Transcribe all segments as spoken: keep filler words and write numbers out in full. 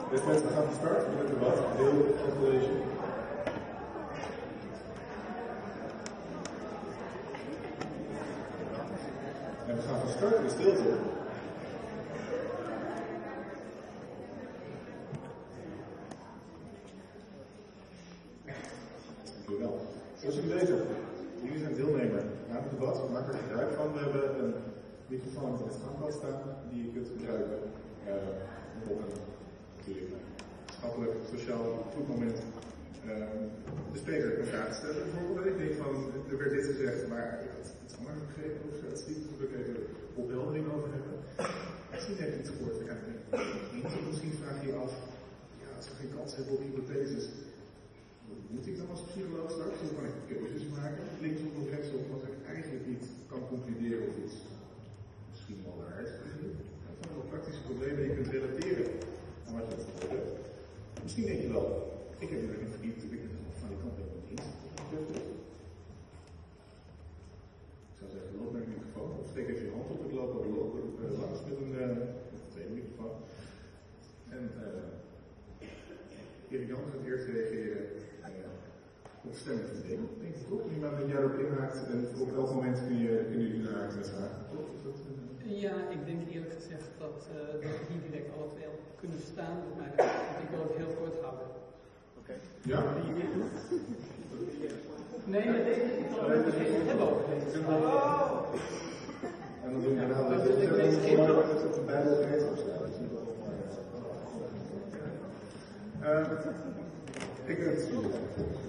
Dus mensen gaan starten met het debat, deel van het college. En we gaan van start in stilte. Dankjewel. Zoals jullie weten, jullie zijn deelnemer aan het debat. We maken er gebruik van. We hebben een microfoon in het gangpad staan die je kunt gebruiken uh, op een natuurlijk schappelijk, sociaal goed moment uh, de spreker een vraag stellen. Bijvoorbeeld, ik denk van, er werd dit gezegd, maar het is allemaal begrepen of zo. Het is niet dat we even opheldering over hebben. Misschien heb je iets gehoord, ja, niet. Misschien vraag je je af, ja, als we geen kans hebben op hypotheses, moet ik dan als psycholoog straks? Hoe kan ik keuzes maken? Linksom of rechtsom, wat ik eigenlijk niet kan concluderen of iets misschien wel waar is. Dat zijn wel praktische problemen die je kunt relateren aan wat je hebt gehoord. Misschien denk je wel, ik heb er een verdiept, ik heb het van die kant helemaal niet eens. Ik zou zeggen, loop naar de microfoon, of steek even je hand op, ik loop al lopen uh, langs met een, uh, met een tweede microfoon. En uh, Erik Jan gaat eerst reageren uh, op stemming van ding, denk ik toch? Iemand die daarop inhaakt en op elk moment kun je, kun je inhaken met vragen, toch? Is dat, uh... Ja, ik denk eerlijk gezegd dat, uh, dat we hier direct alle twee al kunnen verstaan, maar dat ik wil het heel kort houden. Oké. Okay. Ja? Nee, maar deze is al een beetje hebben over deze. Oh! En dan doen we daarna dat ik weet geen dat het een bijbel gegeven of zo. Ik denk het goed.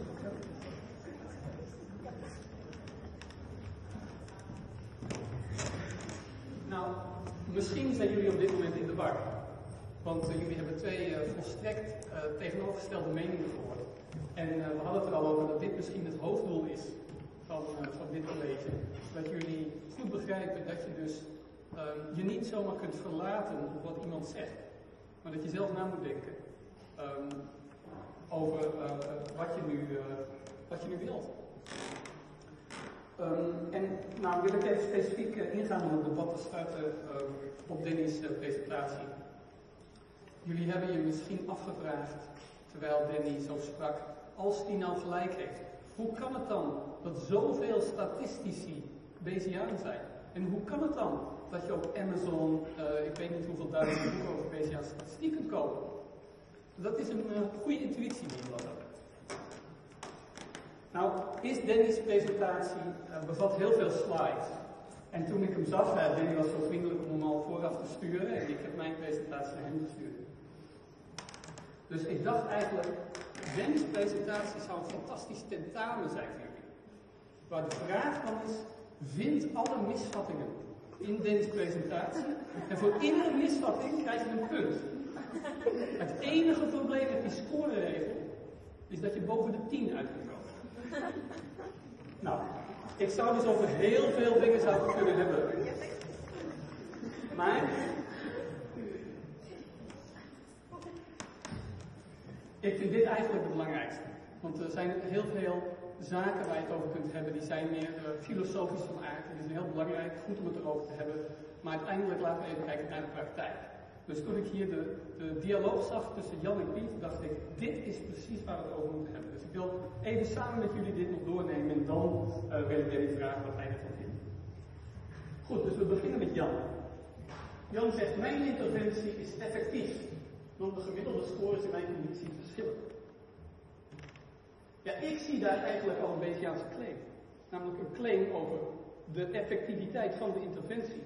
Nou, misschien zijn jullie op dit moment in de war. Want uh, jullie hebben twee uh, volstrekt uh, tegenovergestelde meningen gehoord. En uh, we hadden het er al over dat dit misschien het hoofddoel is van, uh, van dit college. Dat jullie goed begrijpen dat je dus uh, je niet zomaar kunt verlaten op wat iemand zegt. Maar dat je zelf na moet denken um, over uh, wat, je nu, uh, wat je nu wilt. Um, en nou wil ik even specifiek uh, ingaan om het debat te starten uh, op Danny's uh, presentatie. Jullie hebben je misschien afgevraagd, terwijl Danny zo sprak, als hij nou gelijk heeft. Hoe kan het dan dat zoveel statistici Bayesiaan zijn? En hoe kan het dan dat je op Amazon, uh, ik weet niet hoeveel duizend boeken over Bayesiaan statistiek kunt kopen? Dat is een uh, goede intuïtie die je wel hebt. Nou, is Danny's presentatie uh, bevat heel veel slides. En toen ik hem zag, uh, Danny was zo vriendelijk om hem al vooraf te sturen en ik heb mijn presentatie naar hem gestuurd. Dus ik dacht eigenlijk, Danny's presentatie zou een fantastisch tentamen zijn voor jullie. Waar de vraag van is, vind alle misvattingen in Danny's presentatie en voor iedere misvatting krijg je een punt. Het enige probleem met die scoreregel is dat je boven de tien uit kunt komen. Nou, ik zou dus over heel veel dingen zouden kunnen hebben. Maar ik vind dit eigenlijk het belangrijkste. Want er zijn heel veel zaken waar je het over kunt hebben, die zijn meer uh, filosofisch van aard. En die zijn heel belangrijk, goed om het erover te hebben. Maar uiteindelijk laten we even kijken naar de praktijk. Dus toen ik hier de, de dialoog zag tussen Jan en Piet, dacht ik, dit is precies waar we het over moeten hebben. Dus ik wil even samen met jullie dit nog doornemen en dan uh, wil ik jullie vragen wat hij ervan vindt. Goed, dus we beginnen met Jan. Jan zegt, mijn interventie is effectief, want de gemiddelde scores in mijn conditie verschillen. Ja, ik zie daar eigenlijk al een Bayesiaanse claim. Namelijk een claim over de effectiviteit van de interventie.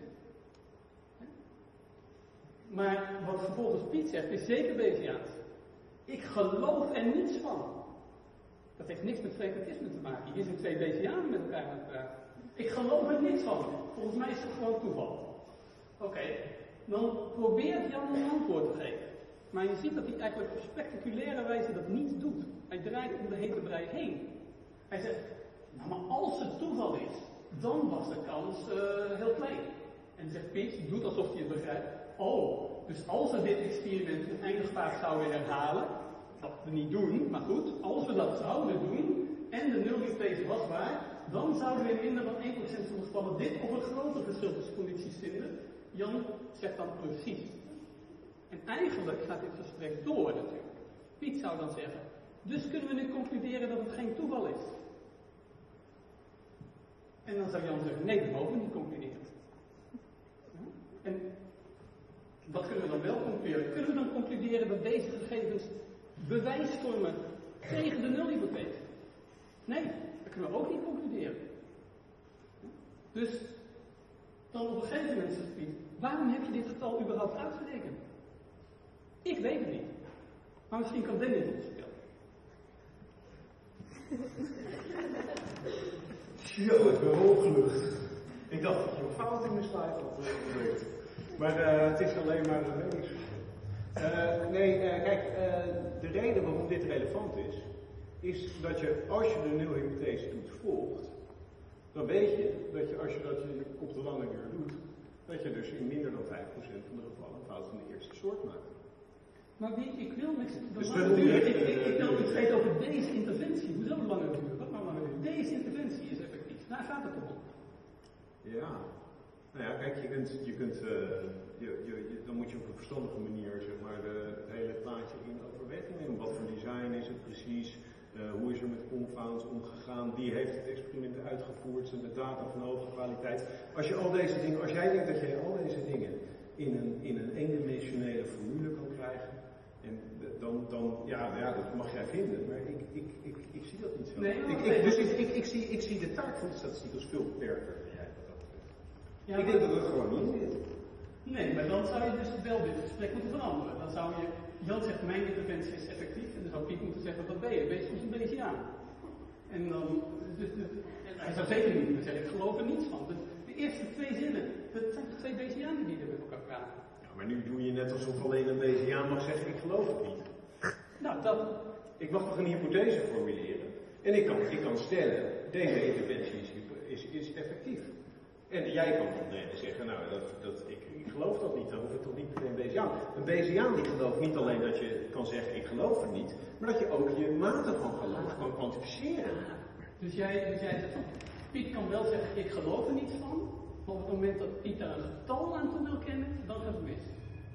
Maar wat vervolgens Piet zegt is zeker Bayesiaans. Ik geloof er niets van. Dat heeft niks met frequentisme te maken. Hier zijn twee Bayesianen met elkaar aan het praten. Ik geloof er niets van. Volgens mij is het gewoon toeval. Oké, okay. Dan probeert Jan een antwoord te geven. Maar je ziet dat hij eigenlijk op spectaculaire wijze dat niet doet. Hij draait om de hete brei heen. Hij zegt, nou maar als het toeval is, dan was de kans uh, heel klein. En zegt Piet, doet alsof hij het begrijpt. Oh, dus als we dit experiment oneindig vaak zouden herhalen, wat we niet doen, maar goed, als we dat zouden doen, en de nulhypothese was waar, dan zouden we in minder dan één procent van de gevallen dit of een groter verschil tussen condities vinden. Jan zegt dan precies. En eigenlijk gaat dit gesprek door natuurlijk. Piet zou dan zeggen, dus kunnen we nu concluderen dat het geen toeval is. En dan zou Jan zeggen, nee, we mogen niet concluderen. En wat kunnen we dan wel concluderen? Kunnen we dan concluderen dat deze gegevens bewijs vormen tegen de nulhypothese? Nee, dat kunnen we ook niet concluderen. Dus dan op een gegeven moment zegt Piet, waarom heb je dit getal überhaupt uitgerekend? Ik weet het niet. Maar misschien kan Dennis het vertellen. Jo, ik ben opgelucht. Ik dacht dat je een fout in de slide had. Maar uh, het is alleen maar een meningsverschil. Uh, nee, uh, kijk, uh, de reden waarom dit relevant is, is dat je, als je de nulhypothese doet volgt, dan weet je dat je, als je dat op de lange duur doet, dat je dus in minder dan vijf procent van de gevallen een fout van de eerste soort maakt. Maar wie, ik wil niks. Dus lange duur, ik, ik, ik, wil het feit over deze interventie. Hoezo lange duur? Wat nou lange duur? Deze interventie is effectief. Daar gaat het om. Ja. Nou ja, kijk, je kunt, je kunt uh, je, je, je, dan moet je op een verstandige manier, zeg maar, de, het hele plaatje in overweging nemen. Wat voor design is het precies? Uh, hoe is er met confounds omgegaan? Wie heeft het experiment uitgevoerd? Zijn de data van hoge kwaliteit? Als je al deze dingen, als jij denkt dat je al deze dingen in een, in een eendimensionele formule kan krijgen, en dan, dan ja, nou ja, dat mag jij vinden, maar ik, ik, ik, ik zie dat niet zo. Nee, ik, ik, dus ik, ik, ik, zie, ik zie de taak van de statistiek als veel beperkter dan jij wat dat betreft. Ja, ik denk dat het gewoon niet zit. Nee, maar dan zou je dus wel dit gesprek moeten veranderen. Dan zou je, Jan zegt mijn interventie is effectief, en dan zou Piet moeten zeggen, wat ben je? Ben je soms een beetje aan? En dan, dus, dus, hij zou zeker niet moeten zeggen, ik geloof er niets van. De, de eerste twee zinnen, dat zijn toch twee Bayesianen die er met elkaar praten. Maar nu doe je net alsof alleen een Bayesiaan mag zeggen, ik geloof het niet. Nou, dat... Ik mag toch een hypothese formuleren. En ik kan, ik kan stellen, deze interventie is, is, is effectief. En jij kan dan nee, zeggen, nou, dat, dat, ik, ik geloof dat niet, dan hoef ik toch niet meteen Bayesiaan. Een Bayesiaan die gelooft niet alleen dat je kan zeggen, ik geloof het niet, maar dat je ook je mate van geloof kan kwantificeren. Dus jij, dus jij zegt, Piet kan wel zeggen, ik geloof er niets van, maar op het moment dat Piet daar een getal aan toe wil kennen, dan gaat het mis.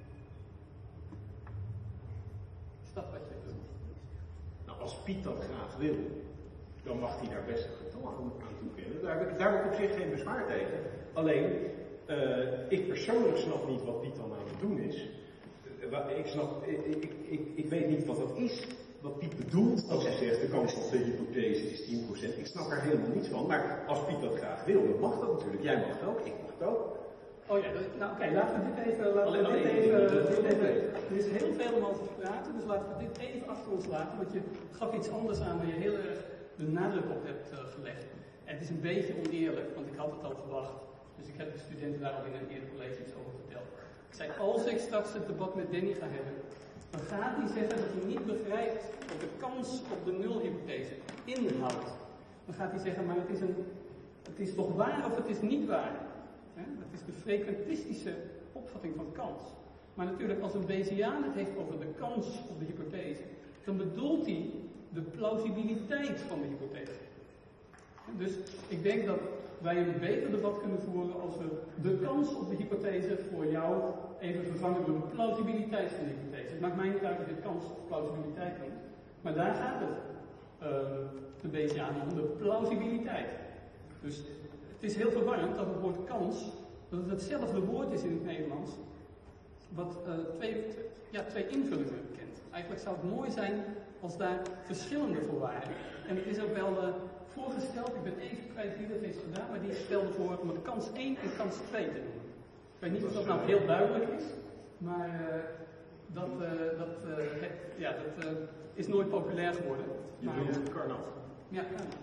Is dat wat jij doet? Nou, als Piet dat graag wil, dan mag hij daar best een getal aan toekennen. Daar heb ik, daar heb ik op zich geen bezwaar tegen. Alleen, uh, ik persoonlijk snap niet wat Piet dan aan het doen is. Uh, ik, snap, ik, ik, ik, ik weet niet wat dat is, wat Piet bedoelt als hij zegt de kans op de hypothese is tien procent. Ik snap er helemaal niets van, maar als Piet dat graag wil, dan mag dat natuurlijk. Jij mag het ook, ik mag het ook. Oh ja, nou oké, okay, laten we dit even, laten we Alleen, dit alleen, even, even, dit even, even, er is heel veel om over te praten, dus laten we dit even achter ons laten, want je gaf iets anders aan waar je heel erg de nadruk op hebt uh, gelegd. En het is een beetje oneerlijk, want ik had het al verwacht, dus ik heb de studenten daar al in een eerder college iets over verteld. Ik zei, als ik straks het debat met Danny ga hebben, dan gaat hij zeggen dat hij niet begrijpt wat de kans op de nulhypothese inhoudt. Dan gaat hij zeggen, maar het is, een, het is toch waar of het is niet waar? He, dat is de frequentistische opvatting van kans. Maar natuurlijk, als een Bayesiaan het heeft over de kans op de hypothese, dan bedoelt hij de plausibiliteit van de hypothese. Dus ik denk dat wij een beter debat kunnen voeren als we de kans op de hypothese voor jou even vervangen door de plausibiliteit van de hypothese. Het maakt mij niet uit of je kans of plausibiliteit noemt, maar daar gaat het uh, de Bayesiaan om, de plausibiliteit. Dus het is heel verwarrend dat het woord kans, dat het hetzelfde woord is in het Nederlands, wat uh, twee, ja, twee invullingen kent. Eigenlijk zou het mooi zijn als daar verschillende voor waren. En het is ook wel uh, voorgesteld, ik ben even kwijt wie dat heeft gedaan, maar die stelde voor om het kans één en kans twee te doen. Ik weet niet of dat nou heel duidelijk is, maar uh, dat, uh, dat, uh, het, ja, dat uh, is nooit populair geworden. Je bedoelt uh, Carnot. Ja, Carnot.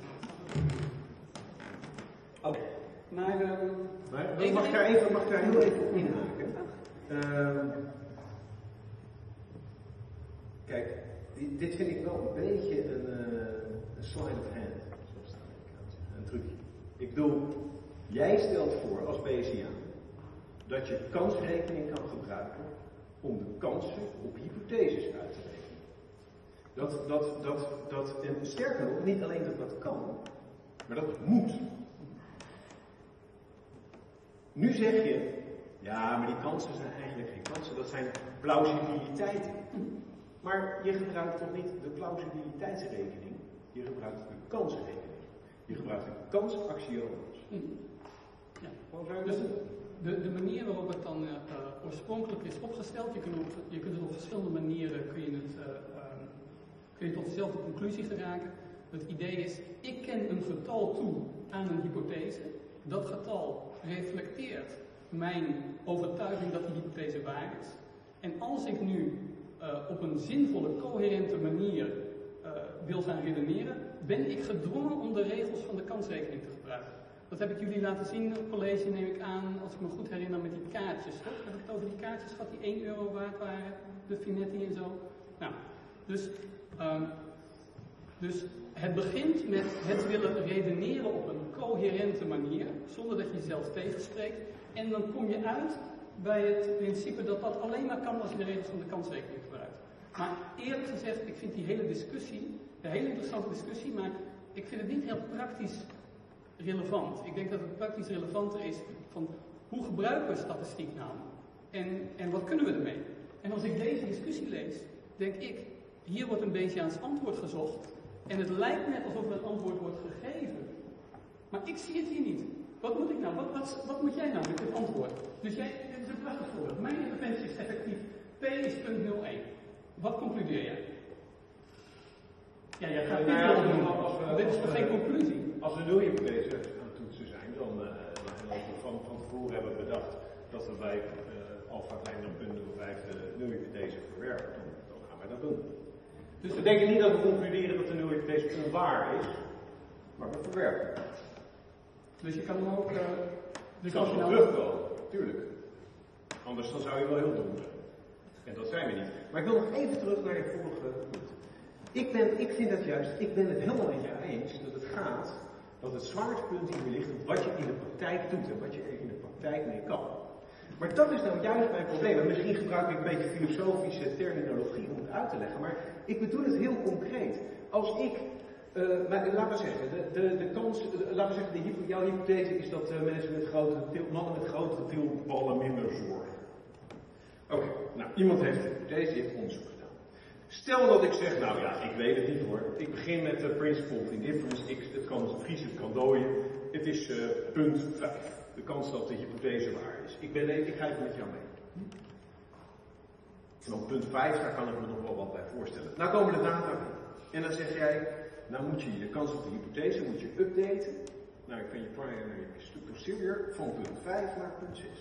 Oké. Maar, uh, maar mag ik daar even, mag ik daar heel even op inhaken? Uh, kijk, dit vind ik wel een beetje een, uh, een slide of hand, zoals het Amerikaans is, een trucje. Ik bedoel, jij stelt voor als Bayesiaan dat je kansrekening kan gebruiken om de kansen op hypotheses uit te rekenen. Dat, dat, dat, dat, en sterker nog, niet alleen dat dat kan, maar dat moet. Nu zeg je, Ja, maar die kansen zijn eigenlijk geen kansen, dat zijn plausibiliteiten. Maar je gebruikt toch niet de plausibiliteitsrekening, je gebruikt de kansrekening. Je gebruikt de kansaxiomes. Ja. Waarom zou je Dus dat doen? de, de manier waarop het dan uh, oorspronkelijk is opgesteld, je kunt, op, je kunt het op verschillende manieren kun je het, uh, um, kun je tot dezelfde conclusie geraken. Het idee is, ik ken een getal toe aan een hypothese. Dat getal reflecteert mijn overtuiging dat die hypothese waar is. En als ik nu uh, op een zinvolle, coherente manier uh, wil gaan redeneren, ben ik gedwongen om de regels van de kansrekening te gebruiken. Dat heb ik jullie laten zien op college, neem ik aan, als ik me goed herinner, met die kaartjes. Toch? Heb ik het over die kaartjes gehad die één euro waard waren, de Finetti en zo? Nou, dus, um, dus het begint met het willen redeneren op een coherente manier, zonder dat je jezelf tegenspreekt. En dan kom je uit bij het principe dat dat alleen maar kan als je de regels van de kansrekening gebruikt. Maar eerlijk gezegd, ik vind die hele discussie, een hele interessante discussie, maar ik vind het niet heel praktisch relevant. Ik denk dat het praktisch relevanter is van hoe gebruiken we statistiek nou? En, en wat kunnen we ermee? En als ik deze discussie lees, denk ik, hier wordt een beetje aan het antwoord gezocht. En het lijkt net alsof er een antwoord wordt gegeven. Maar ik zie het hier niet. Wat moet ik nou? Wat, wat, wat moet jij nou met dit antwoord? Dus jij, dit is een prachtig voorbeeld. Mijn interventie is effectief P is punt nul één. Wat concludeer jij? Ja, jij gaat Nou ja, niet als we- als we- Dit is als toch we- geen conclusie? Als we nulhypothese aan het toetsen zijn, dan, uh, dan als we van, van tevoren hebben bedacht dat we bij uh, alpha kleiner dan punt nul vijf de nulhypothese verwerpen, dan, dan gaan wij dat doen. Dus we denken niet dat we concluderen dat de nulhypothese onwaar is, maar we verwerpen. Dus je kan hem ook... Uh, Dus dus als als we je nou... terugkomen, tuurlijk. Anders dan zou je wel heel dom zijn. En dat zijn we niet. Maar ik wil nog even terug naar je vorige punt. Ik, ben, ik vind dat juist, ik ben het helemaal met jou eens dat het gaat, dat het zwaartepunt hier ligt op wat je in de praktijk doet en wat je er in de praktijk mee kan. Maar dat is nou juist mijn probleem. En misschien gebruik ik een beetje filosofische terminologie om het uit te leggen, maar ik bedoel het heel concreet. Als ik, uh, maar, laten we zeggen, de, de, de kans, de, laten we zeggen, de hypo, jouw hypothese is dat uh, mensen met grote til, mannen met grote tilballen minder zorgen. Oké, okay, nou, iemand heeft een hypothese, die heeft onderzoek gedaan. Stel dat ik zeg, nou ja, ik weet het niet hoor. Ik begin met de principle of indifference. Ik, het kan vriezen, het kan dooien. Het is uh, punt vijf. De kans dat de hypothese waar is. Ik, ben, ik ga even met jou mee. En op punt vijf, daar kan ik me nog wel wat bij voorstellen. Nou komen de data in. En dan zeg jij, nou moet je de kans op de hypothese moet je updaten. Nou, ik van je prior naar je stuk procedure van punt vijf naar punt zes.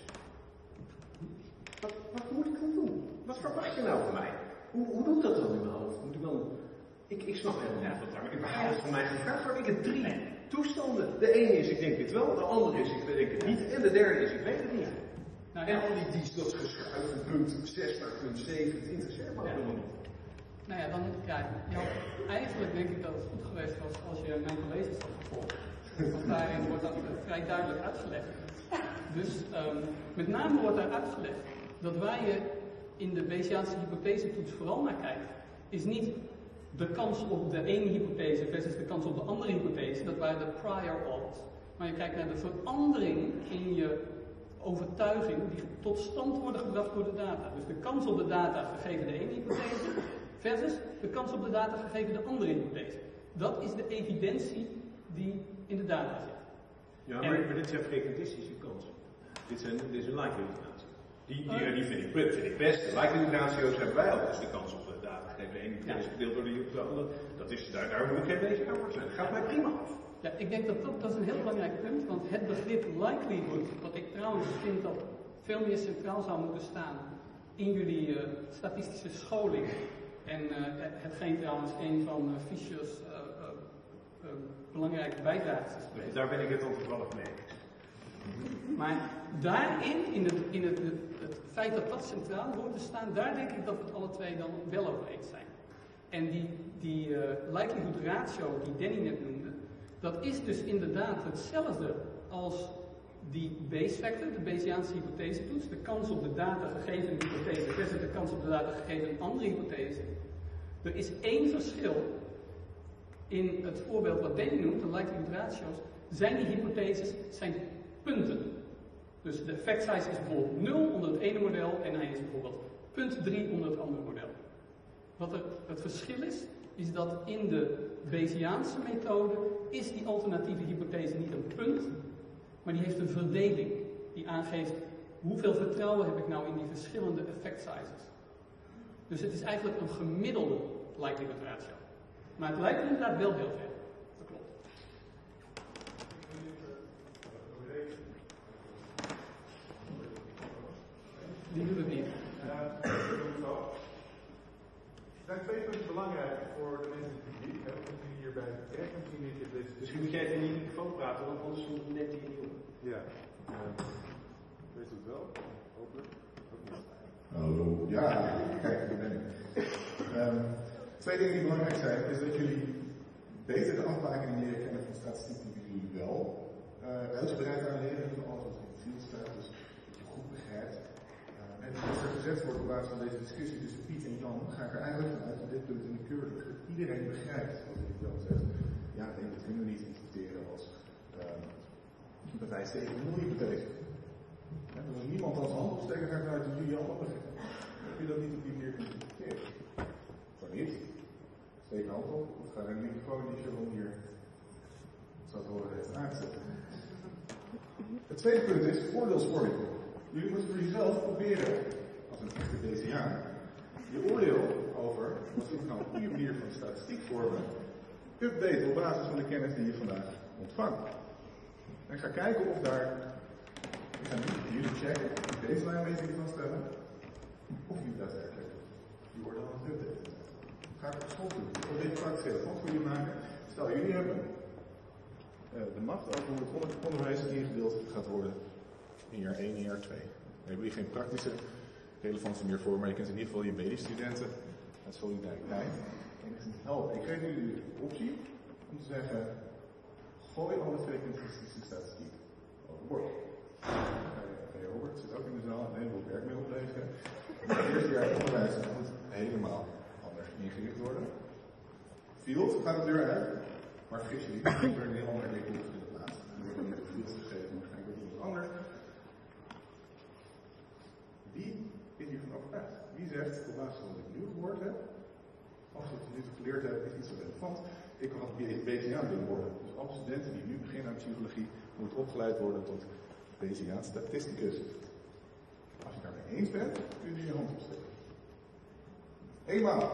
Wat, wat moet ik dan doen? Wat verwacht je nou van mij? Hoe, hoe doe ik dat dan in mijn hoofd? Moet ik dan... Ik, ik snap helemaal niet wat daar überhaupt van mij gevraagd wordt. Ik heb drie toestanden. De ene is, ik denk het wel. De andere is, ik denk het niet. En de derde is, ik weet het niet. Nou, en al die dies, dat geschuif van punt zes naar punt zeven, het interesseert me ook helemaal niet. Nou ja, dan, ja, ja, eigenlijk denk ik dat het goed geweest was als je mijn colleges had gevolgd. Want daarin wordt dat vrij duidelijk uitgelegd. Dus um, met name wordt daar uitgelegd dat waar je in de Bayesiaanse hypothesetoets vooral naar kijkt, is niet de kans op de ene hypothese versus de kans op de andere hypothese, dat waren de prior odds. Maar je kijkt naar de verandering in je overtuiging die tot stand worden gebracht door de data. Dus de kans op de data gegeven de ene hypothese versus de kans op de data gegeven de andere hypothese. Dat is de evidentie die in de data zit. Ja, maar, en, maar dit zijn frequentistische kansen. Dit, zijn, dit is een likelihood ratio. Die, die, die vind, ik, vind ik best. De likelihood ratio's hebben wij al. Dus de kans op de data gegeven de ene hypothese gedeeld door de andere. Dat is, daar, daar moet ik geen bezig aan voor zijn. Dat gaat mij prima af. Ja, ik denk dat, dat dat is een heel belangrijk punt, want het begrip likelihood, wat ik trouwens vind dat veel meer centraal zou moeten staan in jullie uh, statistische scholing. En uh, hetgeen trouwens een van uh, Fischer's uh, uh, uh, belangrijke bijdrages is geweest. Daar ben ik het dan toevallig mee eens. Maar daarin, in, het, in het, het, het feit dat dat centraal wordt te staan, daar denk ik dat we het alle twee dan wel over eens zijn. En die, die uh, likelihood ratio die Danny net noemde, dat is dus inderdaad hetzelfde als die base factor, de Bayesiaanse hypothesetoets, de kans op de data gegeven een hypothese versus de kans op de data gegeven een andere hypothese. Er is één verschil in het voorbeeld wat Danny noemt, de likelihood ratio's, zijn die hypotheses zijn punten. Dus de effect size is bijvoorbeeld nul onder het ene model en hij is bijvoorbeeld nul punt drie onder het andere model. Wat er het verschil is, is dat in de Bayesiaanse methode is die alternatieve hypothese niet een punt, maar die heeft een verdeling die aangeeft hoeveel vertrouwen heb ik nou in die verschillende effect sizes. Dus het is eigenlijk een gemiddelde likelihood ratio. Maar het lijkt inderdaad wel heel ver. Dat klopt. Die doet het niet. Er zijn twee punten belangrijk voor de mensen in het publiek. We moeten hierbij terecht en zien dat dit. Misschien moet jij even in die microfoon praten, want anders net die niet op. Ja. Weet u het wel? Hopelijk. Hallo. Ja, kijk, daar ben ik. Um, twee dingen die belangrijk zijn, is dat jullie beter de afbakening leren kennen van statistiek die jullie wel uh, uitgebreid aan leren, in alles wat in het field staat, dus dat je goed begrijpt. Uh, en als er gezegd wordt op basis van deze discussie tussen Piet en Jan, ga ik er eigenlijk vanuit op dit punt in de keur dat iedereen begrijpt wat ik wel zeg. Ja, nee, dat kunnen we niet interpreteren als uh, bewijs tegen een nul-hypothese. Ja, als niemand als hand opsteken, ga ik vanuit dat jullie allemaal begrijpen. Heb je dat niet op die manier kunt interpreteren? Zo niet. Steek een hand op, of ga er een microfoon die je hier zou het horen even aanzetten. Het tweede punt is oordeelsvorming. Jullie moeten voor jezelf proberen, als een echte Bayesiaan, je oordeel over wat je nou op een goede manier van statistiek vormen, updaten op basis van de kennis die je vandaag ontvangt. En ik ga kijken of daar, ik ga niet jullie checken, die baseline weet ik vaststellen, of jullie daadwerkelijk die oordeel aan het updaten. Ga ik op school doen. Ik wil dit praktisch relevant voor jullie maken. Stel, jullie hebben uh, de macht over hoe het onderwijs ingedeeld gaat worden in jaar één en jaar twee. Daar hebben jullie geen praktische relevantie meer voor, maar je kunt in ieder geval je medestudenten uit solidariteit enigszins helpen. Ik geef jullie de optie om te zeggen, gooi alle frequentistische statistiek overboord. Hey, Robert zit ook in de zaal, nee, wil werkmiddel plegen. Het eerste jaar onderwijs moet helemaal anders ingericht worden. Field gaat het deur uit, maar vergis je niet, er gebeurt een heel ander recruit in de plaats. Er wordt niet de field gegeven, waarschijnlijk wordt het anders. Wie is hiervan overtuigd? Wie zegt, op basis van wat ik nu gehoord heb, of wat ik nu geleerd heb, is niet zo relevant. Ik kan het Bayesiaan willen worden. Dus alle studenten die nu beginnen aan psychologie, moeten opgeleid worden tot Bayesiaan statisticus. Als je het daarmee eens bent, kun je je hand opsteken. Eenmaal.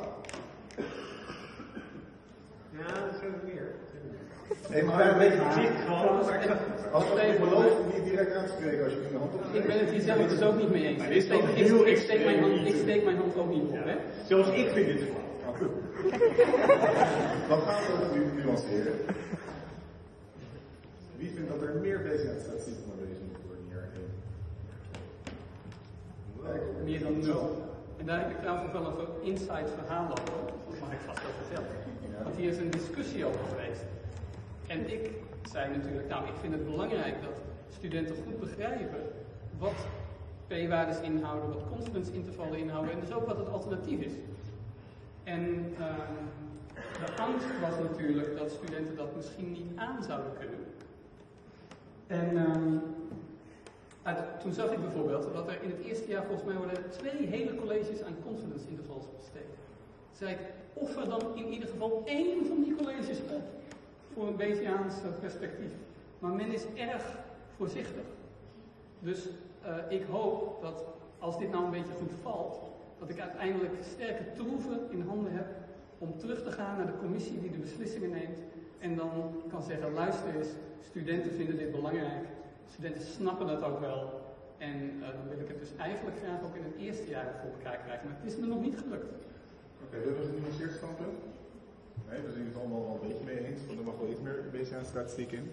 Ja, dat zijn er meer. Eenmaal. Een beetje gezicht gewoon. Als je even belooft niet direct aan te spreken als je je hand opsteekt. Ik ben het hier zelf dus ook niet mee eens. Ik steek, ik, ik, ik, steek mijn hand, ik steek mijn hand ook niet op, hè? Zoals ik vind dit gewoon. Dan gaan we het nu nuanceren. Wie vindt dat er meer Bayesiaan statistiek onderwezen moet worden hier? Meer dan nul. En daar heb ik trouwens nog wel een inside verhaal over. Dat mag ik vast wel vertellen. Want hier is een discussie over geweest. En ik zei natuurlijk, nou, ik vind het belangrijk dat studenten goed begrijpen wat p-waardes inhouden, wat confidence intervallen inhouden en dus ook wat het alternatief is. En uh, de angst was natuurlijk dat studenten dat misschien niet aan zouden kunnen. En uh, uit, toen zag ik bijvoorbeeld dat er in het eerste jaar volgens mij worden twee hele colleges aan confidence intervals besteed. Zei ik, offer dan in ieder geval één van die colleges op voor een Bayesiaans perspectief. Maar men is erg voorzichtig. Dus uh, ik hoop dat als dit nou een beetje goed valt, dat ik uiteindelijk sterke troeven in handen heb om terug te gaan naar de commissie die de beslissingen neemt en dan kan zeggen, luister eens, studenten vinden dit belangrijk, studenten snappen het ook wel en uh, dan wil ik het dus eigenlijk graag ook in het eerste jaar voor elkaar krijgen, maar het is me nog niet gelukt. Oké, okay, we hebben een genuanceerd standpunt. Nee, we zijn het allemaal wel een beetje mee eens, want er mag wel iets meer Bayesiaan statistiek in.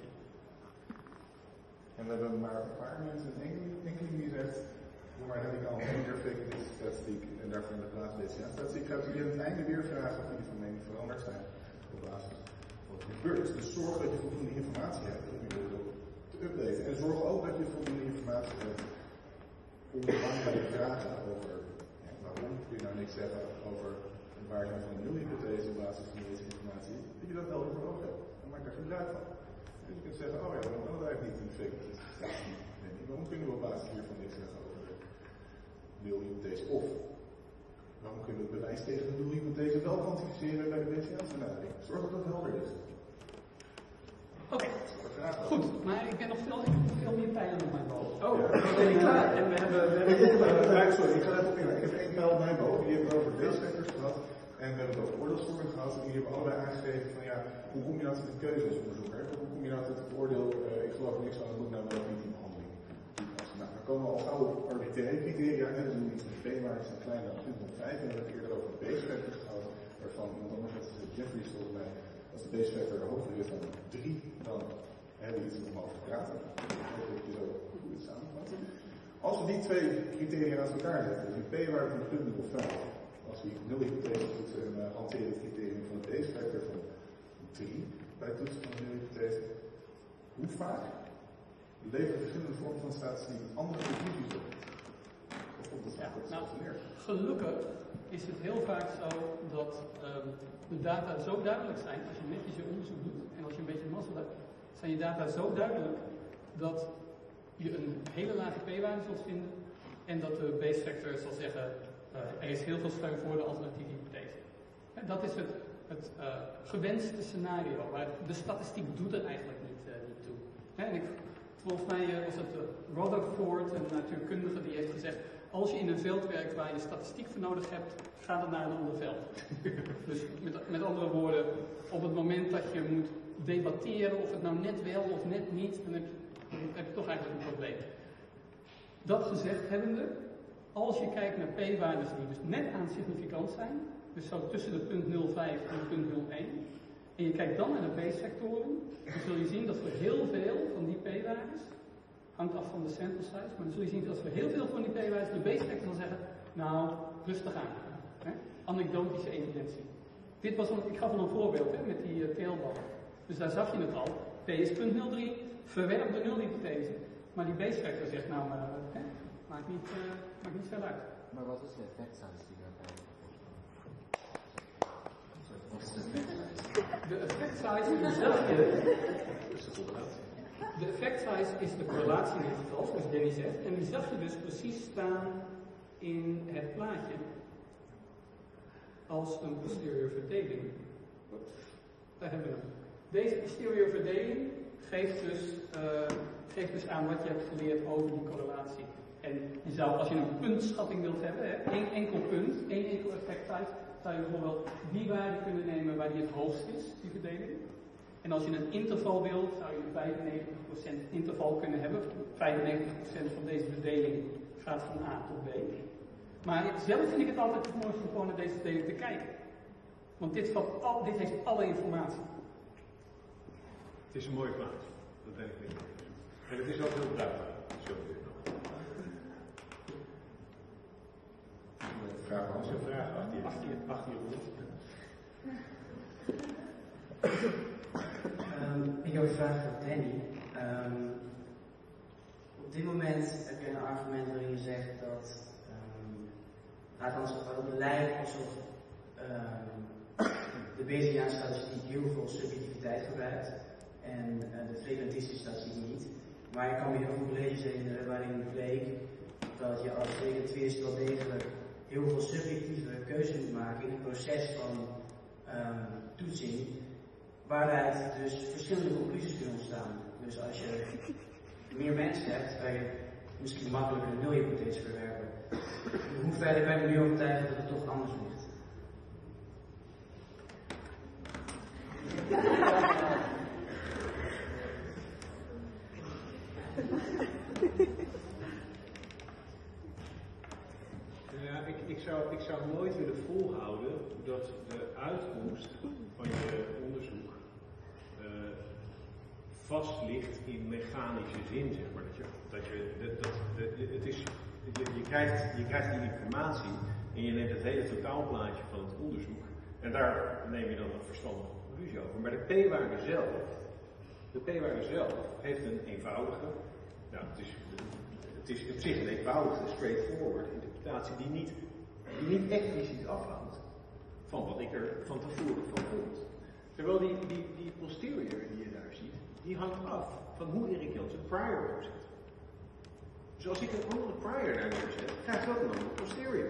En we hebben maar een paar mensen, een enkeling die zegt, doe maar radicaal minder frequentistische statistiek en daarvoor in de plaats Bayesiaan statistiek. Ik ga jullie aan het einde weer vragen of jullie van mening veranderd zijn op basis van wat er gebeurt. Dus zorg dat je voldoende informatie hebt om je oordeel te updaten. En zorg ook dat je voldoende informatie hebt om belangrijke vragen over ja, waarom kun je nou niks zeggen over de waarheid van een nulhypothese op basis van deze informatie, dat je dat wel voor ogen hebt. Dan maak je er gebruik van. Dus je kunt zeggen, oh ja, waarom kan dat eigenlijk niet in de frequentistische statistiek? Waarom kunnen we op basis hiervan niks zeggen over de nulhypothese? Of waarom kunnen we het bewijs tegen de nulhypothese wel kwantificeren bij de B C A-scenario? Zorg dat het helder is. Oké, okay. Goed, maar ik ben nog veel, ik heb veel meer pijlen op mijn boog. Oh, ja. Ben ik klaar? En we hebben... We hebben uh, sorry, ik ga even opnemen. Ik heb één pijl op mijn boog, die hebben we over base vectors gehad. En we hebben het over oordeelsvorming gehad. En die hebben allebei aangegeven van ja, hoe kom je nou tot de keuze als onderzoeker? Hoe kom je nou tot het oordeel, uh, ik geloof niks van, het moet nou wel niet in behandeling. Nou, dan komen we al gauw op arbitraire criteria. En dan doen we iets met p-waardes zijn kleiner dan nul komma vijf. En we hebben het eerder over de base vectors gehad. Waarvan iemand anders had gezegd, Jeffries volgens mij, als de base vector hoger is dan drie, dan hebben we iets om over te praten. Dat je zo goed samenvat. Als we die twee criteria naast elkaar zetten, dus die p-waarde van punt nul komma vijf, als we nul hypothese toetsen en uh, hanteren het criterium van de base vector van drie bij het toetsen van de nul hypothese, hoe vaak leveren verschillende vormen van statistiek andere conclusies op? Of komt het ja, nou, neer? Gelukkig is het heel vaak zo dat um, de data zo duidelijk zijn, als je netjes je onderzoek doet en als je een beetje mazzel hebt, zijn je data zo duidelijk dat je een hele lage p-waarde zult vinden en dat de base vector zal zeggen, uh, er is heel veel steun voor de alternatieve hypothese. En dat is het, het uh, gewenste scenario, maar de statistiek doet er eigenlijk niet, uh, niet toe. Hè, en ik, volgens mij uh, was het uh, Rutherford, een natuurkundige, die heeft gezegd, als je in een veld werkt waar je statistiek voor nodig hebt, ga dan naar een ander veld. Dus met, met andere woorden, op het moment dat je moet debatteren of het nou net wel of net niet, dan heb je, dan heb je toch eigenlijk een probleem. Dat gezegd hebbende, als je kijkt naar p-waardes die dus net aan significant zijn, dus zo tussen de punt nul komma vijf en punt nul komma één, en je kijkt dan naar de base-sectoren, dan zul je zien dat we heel veel van die p-waardes, hangt af van de sample size, maar dan zul je zien dat we heel veel van die p-waardes de base-sector zal zeggen, nou, rustig aan. Hè? Anekdotische evidentie. Dit was een, ik gaf al een voorbeeld hè, met die uh, teelballen. Dus daar zag je het al. P is punt nul komma drie, verwerp de nulhypothese. Maar die base factor zegt nou, uh, hè, maakt, niet, uh, maakt niet veel uit. Maar wat is de effect size die daarbij voorstelt? Wat is de effect size? De effect size is dezelfde. De effect size is de correlatie in dit geval, zoals Danny zegt. En die zag je dus precies staan in het plaatje. Als een posterior verdeling. Daar hebben we hem. Deze posterior verdeling geeft dus, uh, geeft dus aan wat je hebt geleerd over die correlatie. En je zou, als je een puntschatting wilt hebben, hè, één enkel punt, één enkel effect size, zou je bijvoorbeeld die waarde kunnen nemen waar die het hoogst is, die verdeling. En als je een interval wilt, zou je een vijfennegentig procent interval kunnen hebben. vijfennegentig procent van deze verdeling gaat van A tot B. Maar zelf vind ik het altijd het mooiste om gewoon naar deze verdeling te kijken. Want dit, valt al, dit heeft alle informatie. Het is een mooie plaat, dat ben ik niet. En het is ook heel duidelijk. Vraag als een vraag achter je rond. Um, ik heb een vraag voor Danny. Um, op dit moment heb je een argument waarin je zegt dat um, waarop het lijkt alsof um, de Bayesiaanse statistiek heel veel subjectiviteit gebruikt en uh, de frequentistische statistiek niet. Maar ik kan me heel veel colleges herinneren waarin bleek dat je als frequentist wel degelijk heel veel subjectieve keuzes moet maken in het proces van um, toetsing, waaruit dus verschillende conclusies kunnen ontstaan. Dus als je meer mensen hebt, kan je misschien makkelijker een nulhypothese verwerpen. In hoeverre ben je nu overtuigd dat het toch anders ligt? Ja, ik, ik, zou, ik zou nooit willen volhouden dat de uitkomst van je onderzoek uh, vast ligt in mechanische zin, zeg maar. Dat je, dat je, dat, dat, dat, het is, je, je, krijgt, je krijgt die informatie en je neemt het hele totaalplaatje van het onderzoek en daar neem je dan een verstandige conclusie over. Maar de p-waarde zelf, de p-waarde zelf heeft een eenvoudige, nou, het is, het is op zich een eenvoudige, straightforward interpretatie die niet, die niet expliciet afhangt van wat ik er van tevoren van vond. Terwijl die, die, die posterior die je daar ziet, die hangt af van hoe Erik Janssen prior opzet. Dus als ik een andere prior daar neerzet, krijg ik ook een andere posterior.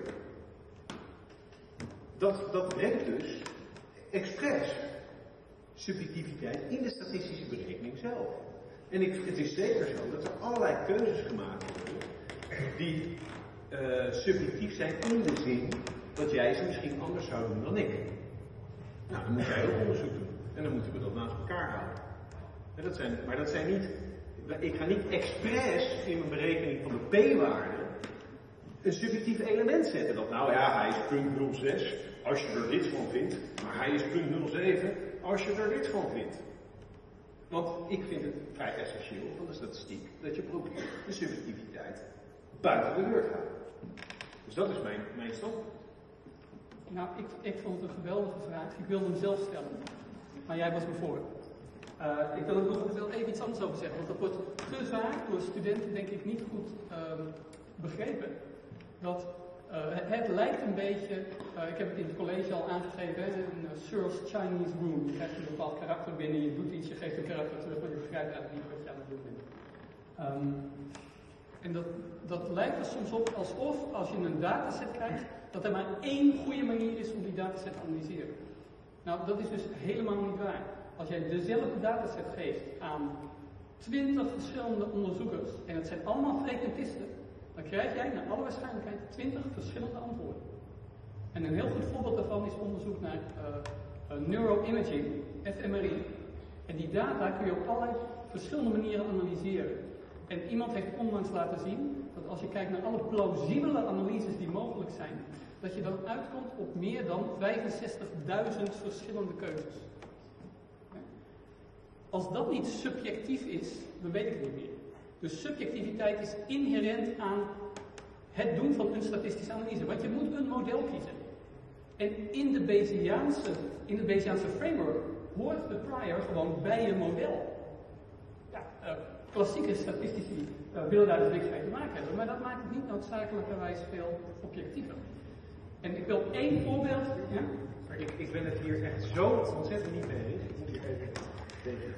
Dat, dat brengt dus expres subjectiviteit in de statistische berekening zelf. En ik, het is zeker zo dat er allerlei keuzes gemaakt worden die uh, subjectief zijn in de zin dat jij ze misschien anders zou doen dan ik. Nou, dan moet jij ook onderzoek doen. En dan moeten we dat naast elkaar houden. En dat zijn, maar dat zijn niet... Ik ga niet expres in mijn berekening van de p-waarde een subjectief element zetten. Dat nou ja, hij is punt nul zes als je er dit van vindt. Maar hij is punt nul zeven als je er dit van vindt. Want ik vind het vrij essentieel van de statistiek dat je probeert de subjectiviteit buiten de deur te houden. Dus dat is mijn, mijn standpunt. Nou, ik, ik vond het een geweldige vraag. Ik wilde hem zelf stellen. Maar jij was me voor. Uh, ik wil er nog wel even iets anders over zeggen. Want dat wordt te vaak door studenten denk ik niet goed um, begrepen. Dat uh, het, het lijkt een beetje, uh, ik heb het in het college al aangegeven, hè, een uh, Searle's Chinese Room. Je krijgt een bepaald karakter binnen, je doet iets, je geeft een karakter terug, maar je begrijpt eigenlijk niet wat je aan het doen bent. Um, en dat, dat lijkt er soms op alsof als je een dataset krijgt, dat er maar één goede manier is om die dataset te analyseren. Nou, dat is dus helemaal niet waar. Als jij dezelfde dataset geeft aan twintig verschillende onderzoekers, en het zijn allemaal frequentisten, dan krijg jij naar alle waarschijnlijkheid twintig verschillende antwoorden. En een heel goed voorbeeld daarvan is onderzoek naar uh, uh, neuroimaging, F M R I. En die data kun je op allerlei verschillende manieren analyseren. En iemand heeft onlangs laten zien dat als je kijkt naar alle plausibele analyses die mogelijk zijn, dat je dan uitkomt op meer dan vijfenzestigduizend verschillende keuzes. Als dat niet subjectief is, dan weet ik het niet meer. Dus subjectiviteit is inherent aan het doen van een statistische analyse. Want je moet een model kiezen. En in de Bayesiaanse, in de Bayesiaanse framework hoort de prior gewoon bij je model. Ja, uh, klassieke statistici uh, willen daar dus niks mee te maken hebben, maar dat maakt het niet noodzakelijkerwijs veel objectiever. En ik wil één voorbeeld. Ja? Ik, ik ben het hier echt zo ontzettend niet mee eens. Ik moet hier even tegen.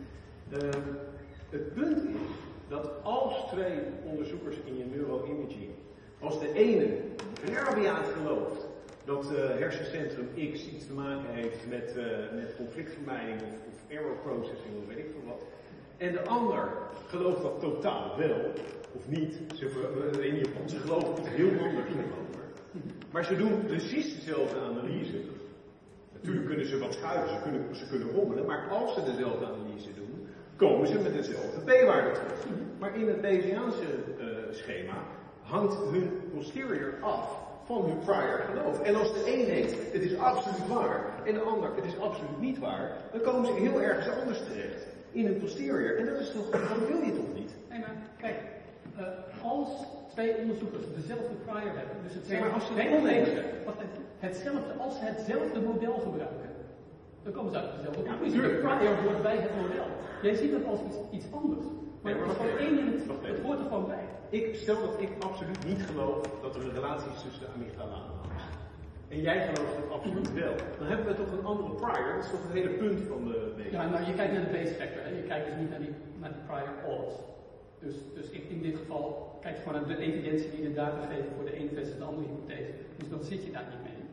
Uh, het punt is dat als twee onderzoekers in je neuroimaging, als de ene rabiaat gelooft dat uh, hersencentrum X iets te maken heeft met, uh, met conflictvermijding of, of error processing of weet ik veel wat, en de ander gelooft dat totaal wel, of niet, ze, in Japan, ze geloven het heel anders over. Maar ze doen precies dezelfde analyse. Natuurlijk kunnen ze wat schuiven, ze kunnen, ze kunnen rommelen, maar als ze dezelfde analyse doen, komen ze met dezelfde p-waarde terug. Maar in het Bayesiaanse uh, schema hangt hun posterior af van hun prior geloof. En als de een denkt, het is absoluut waar, en de ander, het is absoluut niet waar, dan komen ze heel ergens anders terecht. In hun posterior. En dat is toch, dat wil je toch niet? Nee, maar kijk, uh, als twee onderzoekers dezelfde prior hebben, dus het nee, maar als ze nee, het nee, hetzelfde, als ze hetzelfde model gebruiken, dan komen ze uit dezelfde conclusie. Ja, de prior hoort bij het model. Jij ziet het als iets, iets anders. Maar nee, maar het is gewoon één in het, het hoort er gewoon bij. Ik stel dat ik absoluut niet geloof dat er een relatie is tussen de amygdala en angst. En jij gelooft het absoluut wel. Dan hebben we toch een andere prior, dat is toch het hele punt van de week. Ja, nou je kijkt naar de base factor, hè. Je kijkt dus niet naar die, naar die prior odds. Dus, dus in, in dit geval kijk je gewoon naar de evidentie die de data geven voor de ene versus de andere hypothese. Dus dan zit je daar niet mee.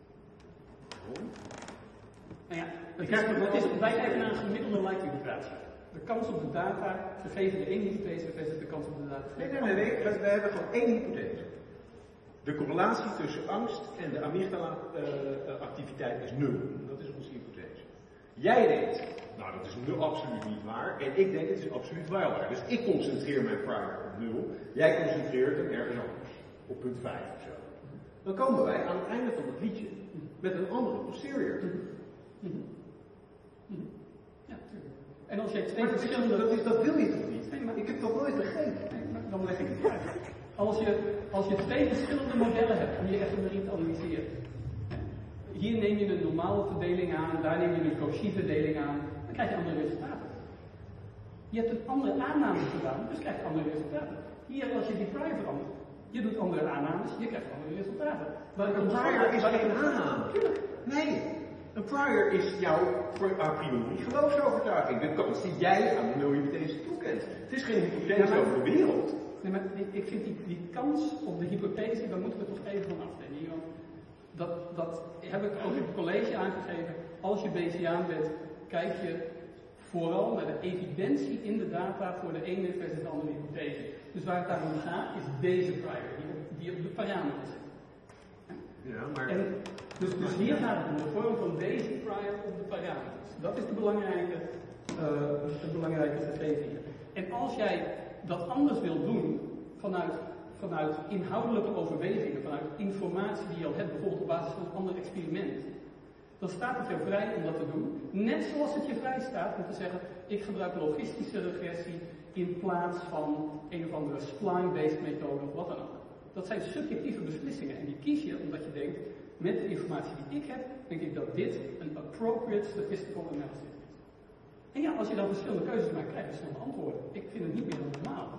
Waarom? Nou ja, het is, het is, wij kijken naar een gemiddelde likelihood ratio. De kans op de data gegeven de ene hypothese versus de kans op de data Nee, gegeven nee, nee, nee. We hebben gewoon één hypothese. De correlatie tussen angst en de amygdala-activiteit uh, is nul. Dat is onze hypothese. Jij denkt, nou dat is nul absoluut niet waar. En ik denk, het is absoluut wel waar. Dus ik concentreer mijn prior op nul. Jij concentreert hem ergens anders. Op punt vijf of zo. Dan komen wij aan het einde van het liedje met een andere posterior. Mm-hmm. Mm-hmm. Ja, natuurlijk. En als je twee maar verschillende... Dat, is, dat wil je toch niet? Nee, maar ik heb dat nooit begrepen. Nee, maar dan leg ik het uit. Als je, als je twee verschillende modellen hebt om je F M R I te analyseren. Hier neem je een normale verdeling aan, daar neem je een Cauchy verdeling aan, dan krijg je andere resultaten. Je hebt een andere aanname gedaan, dus krijg je andere resultaten. Hier als je die prior verandert, je doet andere aannames, je krijgt andere resultaten. Maar een prior is geen aanname. Nee. Een prior is jouw a priori geloofsovertuiging. De kans die jij aan de nul-hypothese toekent. Het is geen hypothese over de wereld. Nee, maar ik, ik vind die, die kans op de hypothese, daar moeten we toch even van afdenken. Dat, dat heb ik ook in het college aangegeven. Als je Bayesiaan bent, kijk je vooral naar de evidentie in de data voor de ene versus de andere hypothese. Dus waar het daarom gaat, is deze prior, die op, die op de parameter zit. Ja, maar... En dus, dus hier gaat het om de vorm van deze prior op de parameters. Dat is de belangrijke, uh, het belangrijke gegeven hier. En als jij dat anders wil doen, vanuit, vanuit inhoudelijke overwegingen, vanuit informatie die je al hebt, bijvoorbeeld op basis van een ander experiment, dan staat het je vrij om dat te doen. Net zoals het je vrij staat om te zeggen, ik gebruik logistische regressie in plaats van een of andere spline-based methode of wat dan ook. Dat zijn subjectieve beslissingen en die kies je omdat je denkt, met de informatie die ik heb, denk ik dat dit een appropriate statistical analysis is. En ja, als je dan verschillende keuzes maakt, krijg je verschillende antwoorden. Ik vind het niet meer dan normaal.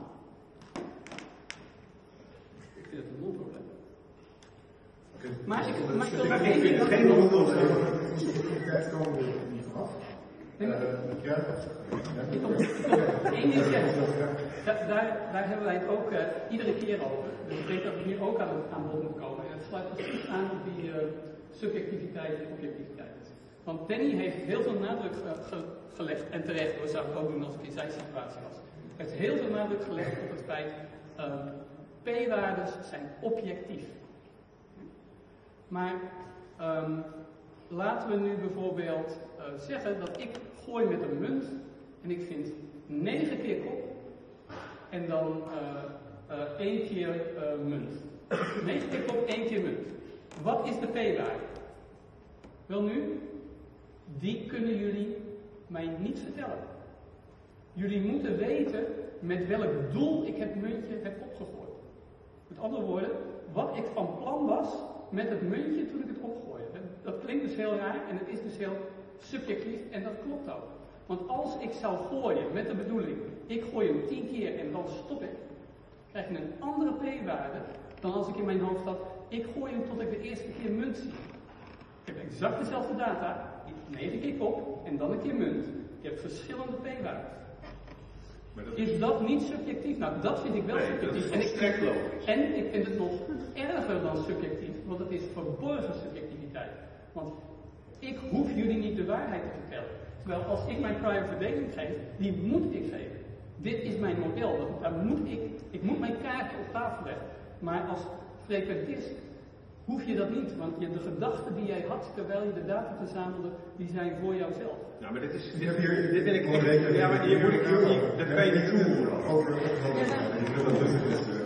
Ik vind het een non-probleem. Okay. Maar ik, maar ik wil Ik nog vind één ding... het geen rondels over de subjectiviteit komen we er niet vanaf. Nee, maar- Uh, ja, Ik wil nog één ding zeggen. Da- daar, daar hebben wij het ook uh, iedere keer over. Dus ik denk dat het hier ook aan, aan bod moet komen. En het sluit precies aan op die uh, subjectiviteit en objectiviteit. Want Danny heeft heel veel nadruk uh, ge- gelegd, en terecht hoor, zou ik ook doen als ik in zijn situatie was. Hij heeft heel veel nadruk gelegd op het feit, uh, p-waardes zijn objectief. Maar um, laten we nu bijvoorbeeld uh, zeggen dat ik gooi met een munt en ik vind negen keer kop en dan uh, uh, één keer uh, munt. negen keer kop, één keer munt. Wat is de p-waarde? Wel nu, die kunnen jullie mij niet vertellen. Jullie moeten weten met welk doel ik het muntje heb opgegooid. Met andere woorden, wat ik van plan was met het muntje toen ik het opgooide. Dat klinkt dus heel raar en het is dus heel subjectief en dat klopt ook. Want als ik zou gooien met de bedoeling, ik gooi hem tien keer en dan stop ik, krijg je een andere p-waarde dan als ik in mijn hoofd had, ik gooi hem tot ik de eerste keer munt zie. Ik heb exact dezelfde data, negen keer kop en dan een keer munt. Je hebt verschillende p-waarden. Is... is dat niet subjectief? Nou, dat vind ik wel nee, subjectief. Dat is en, ik, logisch. en ik vind het nog erger dan subjectief, want het is verborgen subjectiviteit. Want ik hoef jullie niet de waarheid te vertellen. Terwijl als ik mijn prior verdeling geef, die moet ik geven. Dit is mijn model, daar moet ik, ik moet mijn kaartje op tafel leggen. Maar als frequentist hoef je dat niet, want je, de gedachten die jij had terwijl je de data verzamelde, die zijn voor jouzelf. Nou, maar dit is, dit, hier, dit ben ik echt, ja, maar hier moet ik hier niet, dat kan je niet toevoegen. Over opgevallen. Ik wil dat dus het is.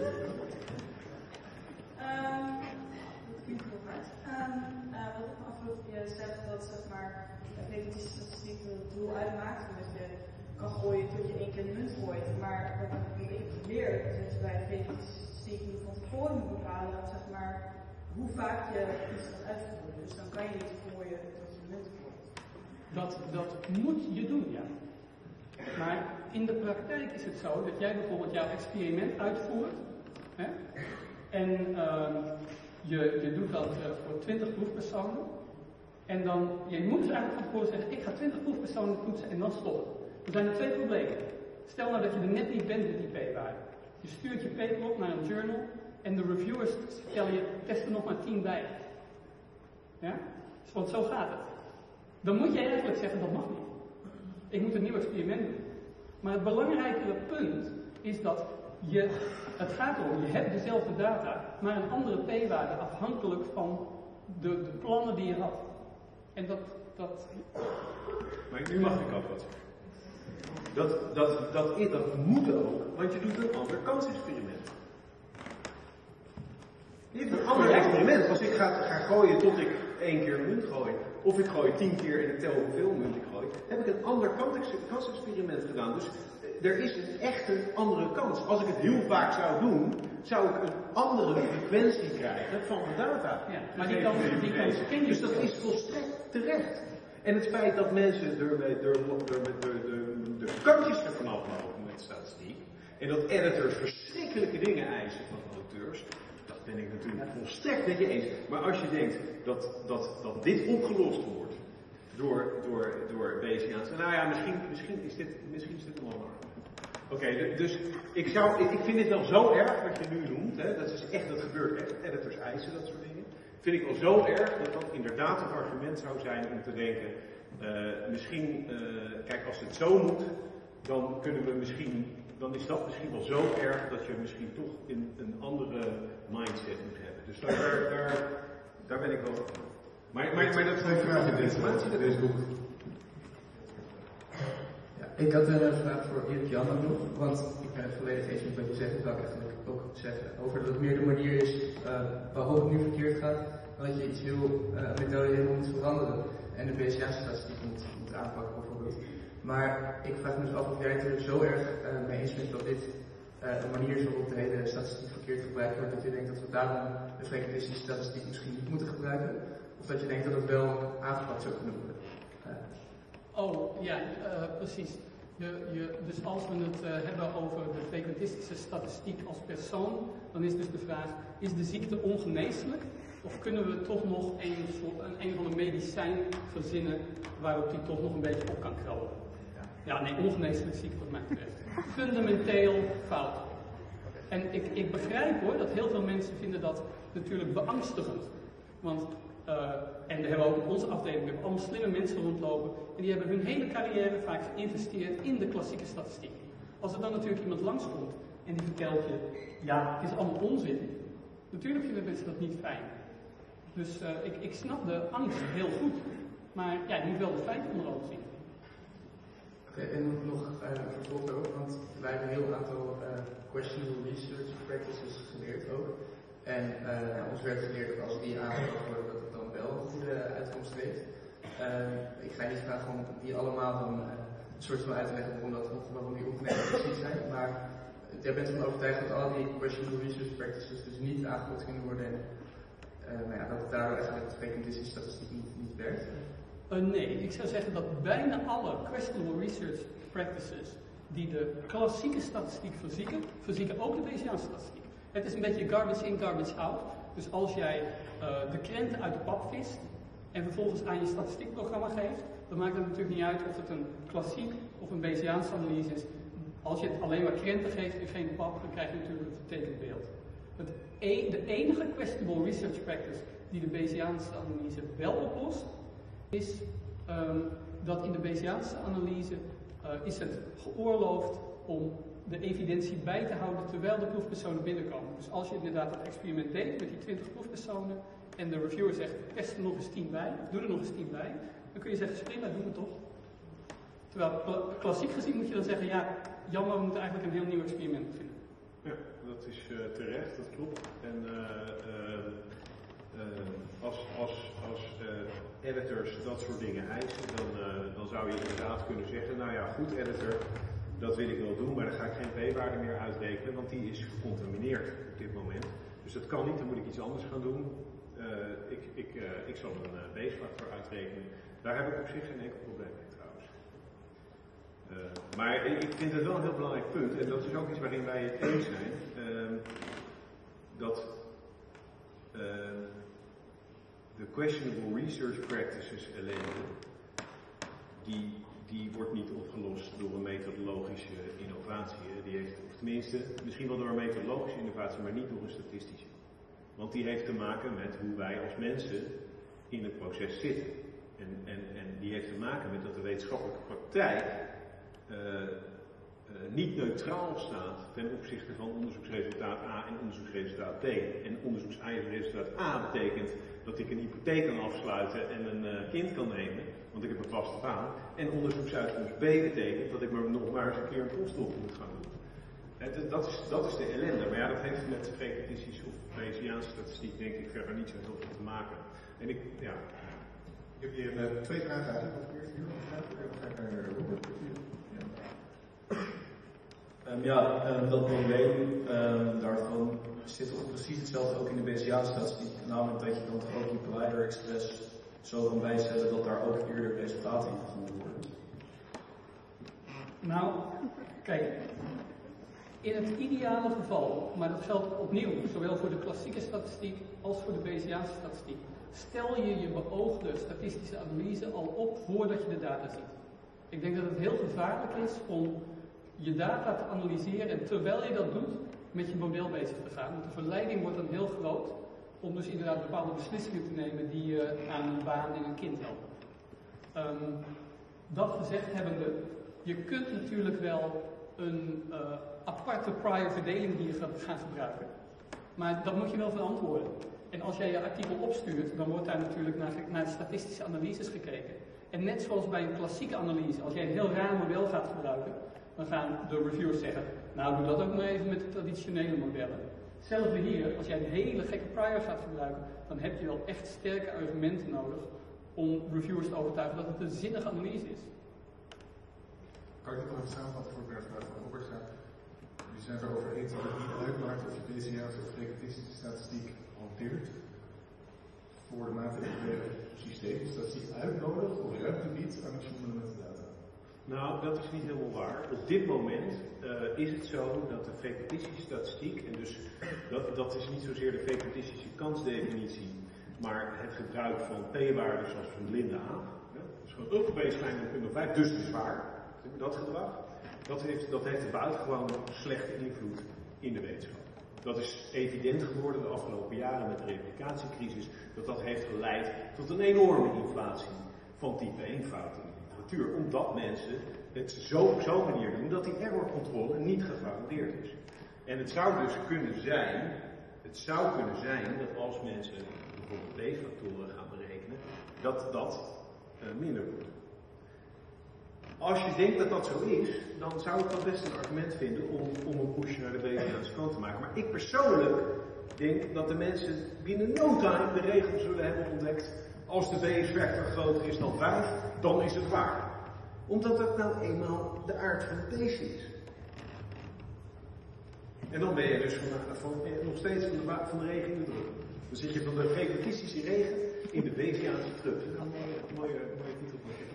Wat ik me afvroeg, je zegt dat zeg maar, frequentische statistiek het doel uitmaakt, dat je kan gooien tot je één keer de munt gooit. Maar wat ik heb geleerd, is dat je bij frequentische statistiek nu van tevoren moet bepalen, zeg maar, hoe vaak je iets gaat uitvoeren. Dus dan kan je niet gooien tot je de munt gooit. Dat, dat moet je doen, ja. Maar in de praktijk is het zo dat jij bijvoorbeeld jouw experiment uitvoert. Hè? En uh, je, je doet dat uh, voor twintig proefpersonen. En dan, je moet dus eigenlijk van tevoren zeggen, ik ga twintig proefpersonen toetsen en dan stoppen. Er zijn er twee problemen. Stel nou dat je er net niet bent met die p-waarde. Je stuurt je paper op naar een journal en de reviewers stellen je, test er nog maar tien bij. Ja? Want zo gaat het. Dan moet je eigenlijk zeggen, dat mag niet. Ik moet een nieuw experiment doen. Maar het belangrijkere punt is dat je, het gaat erom, je hebt dezelfde data, maar een andere p-waarde afhankelijk van de, de plannen die je had. En dat, dat... Maar nu mag ik ook wat zeggen. Dat, dat, dat, is, dat moet ook, want je doet een ander kansexperiment. Je doet een ander experiment. Als ik ga, ga gooien tot ik één keer een munt gooi, of ik gooi tien keer en ik tel hoeveel munt ik gooi, heb ik een ander kansexperiment gedaan. Dus er is een echt een andere kans. Als ik het heel vaak zou doen, zou ik een andere frequentie krijgen van de data. Ja, maar die kans, die kans ken je. Dus dat is volstrekt terecht. En het feit dat mensen er de, de, de, de, de kantjes ervan aflopen met statistiek, en dat editors verschrikkelijke dingen eisen van auteurs, dat ben ik natuurlijk volstrekt met je eens. Maar als je denkt dat, dat, dat dit opgelost wordt door, door, door Bayesiaans, nou ja, misschien, misschien, is dit, misschien is dit een ander argument. Oké, okay, dus ik, zou, ik, ik vind het wel zo erg wat je nu noemt, hè, dat is echt, dat gebeurt echt, editors eisen dat soort dingen. Vind ik wel zo erg dat dat inderdaad een argument zou zijn om te denken, uh, misschien, uh, kijk als het zo moet, dan kunnen we misschien, dan is dat misschien wel zo erg dat je misschien toch in een andere mindset moet hebben. Dus daar, daar, daar, daar ben ik wel. Maar, maar, maar dat is een vraag in de informatie, dat is goed. Ik had een vraag voor Erik Jan ook nog, want ik ben het volledig eens met wat je zegt, dat wil ik eigenlijk ook zeggen. Over dat het meer de manier is uh, waarop het nu verkeerd gaat, dat je iets heel, uh, een methode helemaal moet veranderen en de B C A-statistiek moet, moet aanpakken bijvoorbeeld. Maar ik vraag me dus af of jij het er zo erg uh, mee eens bent dat dit uh, een manier is waarop de hele statistiek verkeerd gebruikt wordt, dat je denkt dat we daarom de frequentistische statistiek misschien niet moeten gebruiken, of dat je denkt dat het wel aangepakt zou kunnen worden. Uh, Oh, ja, uh, precies. Je, je, dus als we het uh, hebben over de frequentistische statistiek als persoon, dan is dus de vraag, is de ziekte ongeneeslijk? Of kunnen we toch nog een, een, een van de medicijn verzinnen waarop die toch nog een beetje op kan krabben? Ja, nee, ongeneeslijk ziekte wat mij betreft. Fundamenteel fout. En ik, ik begrijp hoor, dat heel veel mensen vinden dat natuurlijk beangstigend. Want Uh, en we hebben ook in onze afdeling, we hebben allemaal slimme mensen rondlopen en die hebben hun hele carrière vaak geïnvesteerd in de klassieke statistiek. Als er dan natuurlijk iemand langskomt en die vertelt je, ja, het is allemaal onzin, natuurlijk vinden mensen dat niet fijn. Dus uh, ik, ik snap de angst heel goed, maar ja, je moet wel de feiten onder ogen zien. Oké, okay, en nog uh, vervolg daarop, want wij hebben een heel aantal uh, questionable research practices geleerd ook. En uh, ons werd geleerd dat als die aangepakt worden, dat het dan wel een goede uitkomst heeft. Uh, ik ga je niet vragen om die allemaal dan uh, een soort van uit te leggen waarom, dat, waarom die opmerkingen precies zijn. Maar jij bent ervan overtuigd dat al die questionable research practices dus niet aangepakt kunnen worden. En uh, nou ja, dat daardoor eigenlijk de frequentistische statistiek niet, niet werkt. Uh, nee, ik zou zeggen dat bijna alle questionable research practices die de klassieke statistiek verzieken, verzieken ook de Bayesian-statistiek. Het is een beetje garbage in, garbage out. Dus als jij uh, de krenten uit de pap vist en vervolgens aan je statistiekprogramma geeft, dan maakt het natuurlijk niet uit of het een klassiek of een Bayesiaanse analyse is. Als je het alleen maar krenten geeft en geen pap, dan krijg je natuurlijk een vertekend beeld. Het e- de enige questionable research practice die de Bayesiaanse analyse wel oplost, is um, dat in de Bayesiaanse analyse uh, is het geoorloofd om de evidentie bij te houden terwijl de proefpersonen binnenkomen. Dus als je inderdaad dat experiment deed met die twintig proefpersonen en de reviewer zegt, test er nog eens tien bij, doe er nog eens tien bij, dan kun je zeggen, prima, doen we toch. Terwijl klassiek gezien moet je dan zeggen, ja, jammer, we moeten eigenlijk een heel nieuw experiment vinden. Ja, dat is uh, terecht, dat klopt. En uh, uh, uh, als, als, als uh, editors dat soort dingen eisen, dan, uh, dan zou je inderdaad kunnen zeggen, nou ja, goed editor, dat wil ik wel doen, maar dan ga ik geen p-waarde meer uitrekenen, want die is gecontamineerd op dit moment. Dus dat kan niet, dan moet ik iets anders gaan doen. Uh, ik, ik, uh, ik zal een uh, B-factor uitrekenen. Daar heb ik op zich geen enkel probleem mee trouwens. Uh, maar ik vind het wel een heel belangrijk punt, en dat is ook iets waarin wij het eens zijn, uh, dat uh, de questionable research practices ellende, die die wordt niet opgelost door een methodologische innovatie. Die heeft, of tenminste, misschien wel door een methodologische innovatie, maar niet door een statistische. Want die heeft te maken met hoe wij als mensen in het proces zitten. En, en, en die heeft te maken met dat de wetenschappelijke praktijk uh, uh, niet neutraal staat ten opzichte van onderzoeksresultaat A en onderzoeksresultaat B. En onderzoeksresultaat A betekent dat ik een hypotheek kan afsluiten en een uh, kind kan nemen, want ik heb een vaste baan. En onderzoeksuitkomst B betekent dat ik maar nog maar eens een keer een postdoc moet gaan doen. Het, dat, is, dat is de ellende, maar ja, dat heeft met frequentistische of Bayesiaanse statistiek denk ik verder niet zo heel veel te maken. En ik, ja... Ik heb hier uh, twee vragen eigenlijk. Wat eerst hier Um, ja, um, dat probleem um, daarvan zit toch precies hetzelfde ook in de Bayesiaanse statistiek. Namelijk dat je dan toch ook die Collider Express zo kan bijstellen dat daar ook eerder resultaten in gevonden worden. Nou, kijk, in het ideale geval, maar dat geldt opnieuw, zowel voor de klassieke statistiek als voor de Bayesiaanse statistiek, stel je je beoogde statistische analyse al op voordat je de data ziet. Ik denk dat het heel gevaarlijk is om je data te analyseren en terwijl je dat doet, met je model bezig te gaan. Want de verleiding wordt dan heel groot om dus inderdaad bepaalde beslissingen te nemen die je aan een baan en een kind helpen. Um, dat gezegd hebbende, je kunt natuurlijk wel een uh, aparte prior verdeling die je gaat gaan gebruiken. Maar dat moet je wel verantwoorden. En als jij je artikel opstuurt, dan wordt daar natuurlijk naar, naar de statistische analyses gekeken. En net zoals bij een klassieke analyse, als jij een heel raar model gaat gebruiken, dan gaan de reviewers zeggen, nou doe dat ook maar even met de traditionele modellen. Hetzelfde hier, als jij een hele gekke prior gaat gebruiken, dan heb je wel echt sterke argumenten nodig om reviewers te overtuigen dat het een zinnige analyse is. Kan ik dit nog even samenvatten voor ik naar de vraag van Robert ga? Jullie zijn het erover eens dat het niet uitmaakt of je B C A's of frequentistische statistiek hanteert voor de maatregelen systeem. Statistiek uitnodigt of ruimte biedt aan het journalen met data. Nou, dat is niet helemaal waar. Op dit moment uh, is het zo dat de frequentistische statistiek, en dus dat, dat is niet zozeer de frequentistische kansdefinitie, maar het gebruik van p-waarden zoals van blinde aap. Ja, dus gewoon up baseline en punt nul vijf, dus het is waar. Dat gedrag, dat heeft, dat heeft buitengewoon slechte invloed in de wetenschap. Dat is evident geworden de afgelopen jaren met de replicatiecrisis, dat dat heeft geleid tot een enorme inflatie van type één fouten in de literatuur, omdat mensen het zo op zo'n manier doen dat die errorcontrole niet gegarandeerd is. En het zou dus kunnen zijn, het zou kunnen zijn dat als mensen bijvoorbeeld B-factoren gaan berekenen, dat dat uh, minder wordt. Als je denkt dat dat zo is, dan zou ik dat best een argument vinden om, om een push naar de Bayesiaanse kant te maken. Maar ik persoonlijk denk dat de mensen binnen no time de regel zullen hebben ontdekt. Als de B-factor groter is dan vijf, dan is het waar. Omdat dat nou eenmaal de aard van het beestje is. En dan ben je dus van, van, nog steeds van de, van de regen in de druk. Dan zit je van de frequentistische regen in de Bayesiaanse trup. Dat is een mooie, mooie, mooie titel.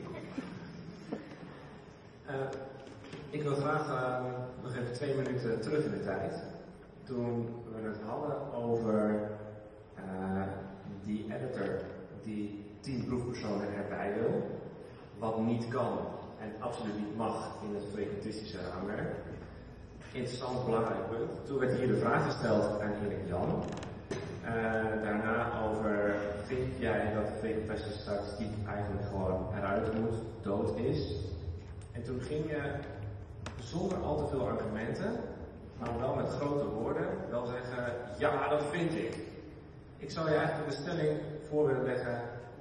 Uh, ik wil graag uh, nog even twee minuten terug in de tijd. Toen we het hadden over uh, die editor die tien proefpersonen erbij wil, wat niet kan en absoluut niet mag in het frequentistische raamwerk. Interessant, belangrijk punt. Toen werd hier de vraag gesteld aan Erik Jan. Uh, daarna over, vind jij dat de frequentistische statistiek eigenlijk gewoon eruit moet, dood is? En toen ging je zonder al te veel argumenten, maar wel met grote woorden, wel zeggen, ja, dat vind ik. Ik zou je eigenlijk de stelling voor willen leggen,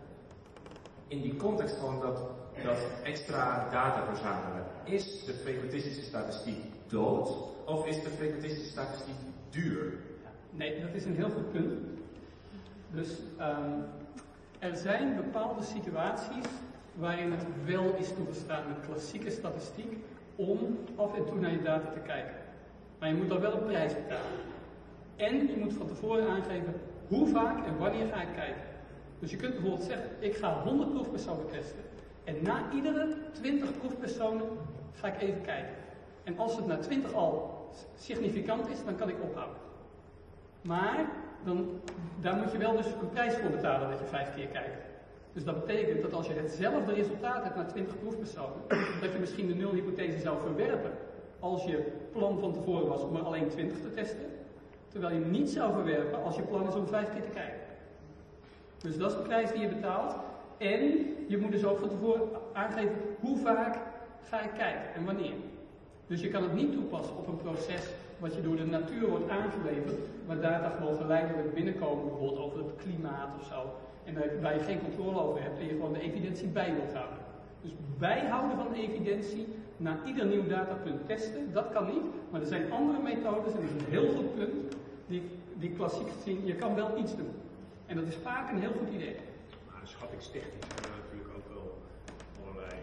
in die context van dat, dat extra data verzamelen. Is de frequentistische statistiek dood, of is de frequentistische statistiek duur? Nee, dat is een heel goed punt. Dus um, er zijn bepaalde situaties waarin het wel is toegestaan met klassieke statistiek om af en toe naar je data te kijken. Maar je moet dan wel een prijs betalen. En je moet van tevoren aangeven hoe vaak en wanneer ga ik kijken. Dus je kunt bijvoorbeeld zeggen, ik ga honderd proefpersonen testen. En na iedere twintig proefpersonen ga ik even kijken. En als het na twintig al significant is, dan kan ik ophouden. Maar dan, daar moet je wel dus een prijs voor betalen dat je vijf keer kijkt. Dus dat betekent dat als je hetzelfde resultaat hebt na twintig proefpersonen, dat je misschien de nulhypothese zou verwerpen als je plan van tevoren was om er alleen twintig te testen, terwijl je hem niet zou verwerpen als je plan is om vijf keer te kijken. Dus dat is de prijs die je betaalt. En je moet dus ook van tevoren aangeven hoe vaak ga ik kijken en wanneer. Dus je kan het niet toepassen op een proces wat je door de natuur wordt aangeleverd, waar data gewoon geleidelijk binnenkomen, bijvoorbeeld over het klimaat of zo. En waar je geen controle over hebt en je gewoon de evidentie bij wilt houden. Dus bijhouden van evidentie, na ieder nieuw datapunt testen, dat kan niet. Maar er zijn andere methodes, en dat is een heel goed punt, die, die klassiek gezien, je kan wel iets doen. En dat is vaak een heel goed idee. Maar schattingstechnisch zijn er natuurlijk ook wel allerlei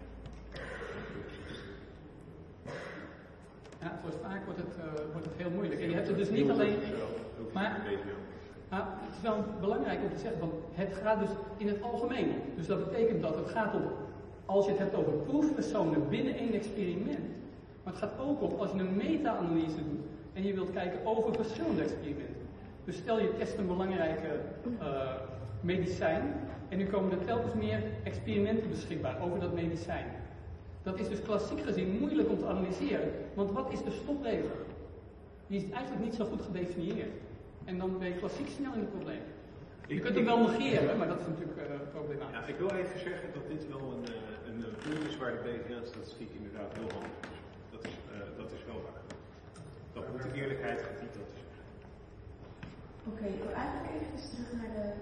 opties. Uh, ja, het wordt, vaak wordt het, uh, wordt het heel moeilijk. En je hebt het dus niet alleen... Maar, Nou, het is wel belangrijk om te zeggen, want het gaat dus in het algemeen om. Dus dat betekent dat het gaat om, als je het hebt over proefpersonen binnen één experiment. Maar het gaat ook om als je een meta-analyse doet en je wilt kijken over verschillende experimenten. Dus stel je test een belangrijke uh, medicijn en nu komen er telkens meer experimenten beschikbaar over dat medicijn. Dat is dus klassiek gezien moeilijk om te analyseren. Want wat is de stopregel? Die is eigenlijk niet zo goed gedefinieerd. En dan ben je klassiek snel in het probleem. Je kunt hem wel negeren, maar dat is natuurlijk uh, problematisch. Ja, ik wil even zeggen dat dit wel een, uh, een punt is waar de B V A-statistiek inderdaad heel handig is. Dat is, uh, dat is wel waar. Dat moet de eerlijkheid gebied dat te zeggen. Oké, okay, ik wil eigenlijk even terug naar de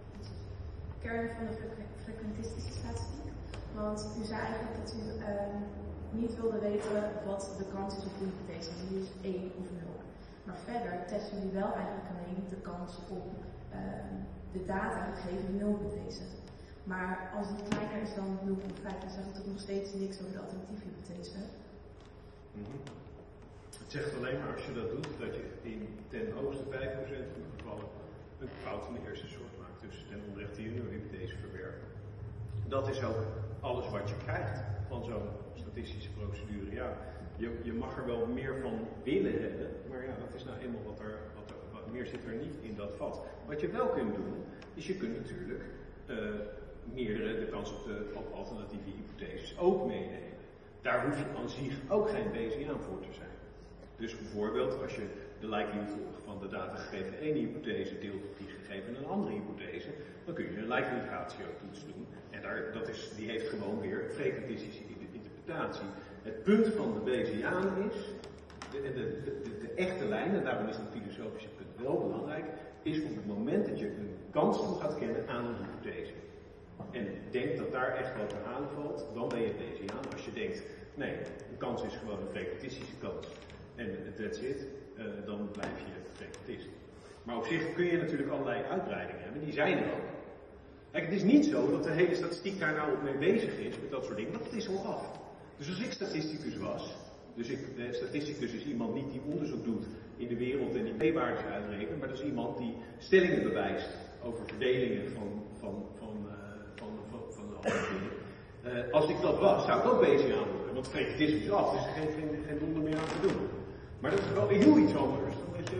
kern van de frequentistische statistiek. Want u zei eigenlijk dat u uh, niet wilde weten wat de kans is op de hypothese. Die is één of nul. Maar verder testen jullie wel eigenlijk alleen de kans op uh, de data gegeven de nulhypothese. Maar als die kleiner is dan nul komma vijf, dan zegt het ook nog steeds niks over de alternatieve hypothese. Mm-hmm. Het zegt alleen maar als je dat doet, dat je in ten hoogste vijf procent van de gevallen een fout van de eerste soort maakt. Dus ten onrechte je nulhypothese verwerpen. Dat is ook alles wat je krijgt van zo'n statistische procedure. Ja, je, je mag er wel meer van willen hebben, maar ja, dat is nou eenmaal wat er, wat er wat meer zit er niet in dat vat. Wat je wel kunt doen, is je kunt natuurlijk uh, meerdere, de kans op, de, op alternatieve hypotheses ook meenemen. Daar hoef je aan zich ook geen Bayesiaan voor te zijn. Dus bijvoorbeeld als je de likelihood van de data gegeven één hypothese deelt op die gegeven een andere hypothese, dan kun je een likelihood ratio toets doen. En daar, dat is, die heeft gewoon weer frequentistische interpretatie. Het punt van de Bayesiaan is, de, de, de, de, de echte lijn, en daarom is dat filosofische punt wel belangrijk, is op het moment dat je een kans toe gaat kennen aan een hypothese. En denkt dat daar echt wat te halen valt, dan ben je Bayesiaan. Als je denkt, nee, een kans is gewoon een frequentistische kans. En that's it, uh, dan blijf je frequentist. Maar op zich kun je natuurlijk allerlei uitbreidingen hebben, die zijn er ook. Kijk, het is niet zo dat de hele statistiek daar nou mee bezig is, met dat soort dingen, want het is al af. Dus als ik statisticus was, dus ik, de statisticus is iemand niet die onderzoek doet in de wereld en die p-waardes uitrekent, maar dat is iemand die stellingen bewijst over verdelingen van, van, van, uh, van, van, van de andere dingen. Uh, als ik dat was, zou ik ook Bayesiaan worden, want frequentisme is af, dus er is geen, geen, geen donder meer aan te doen. Maar dat is wel heel iets anders dan dat je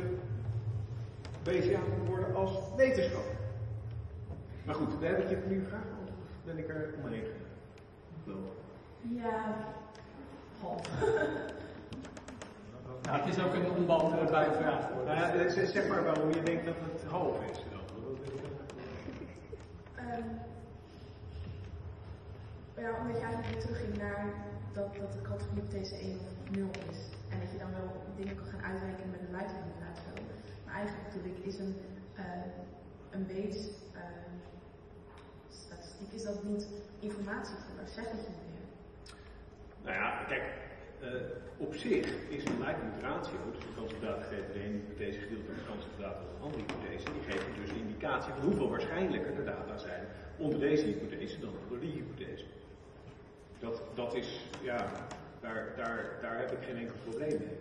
Bayesiaan moet worden als wetenschapper. Maar goed, daar heb ik je nu vraag beantwoord, of ben ik er omheen gelopen? Ja, half. Ja, het is ook een onbeantwoordbare vraag. Uh, zeg maar waarom je denkt dat het half is dan. Um, ja, omdat je eigenlijk weer terugging naar dat, dat de kans van hypothese één of nul is. En dat je dan wel dingen kan gaan uitrekenen met een likelihood ratio. Maar eigenlijk natuurlijk is een, uh, een base uh, statistiek is dat niet informatievoller, zeg het je meer. Nou ja, kijk, uh, op zich is een likelihood ratio, dus de kans op data gegeven de ene hypothese gedeeld door de kans op data van de andere hypothese, die geeft dus een indicatie van hoeveel waarschijnlijker de data zijn onder deze hypothese dan onder die hypothese. Dat, dat is, ja, daar, daar, daar heb ik geen enkel probleem mee.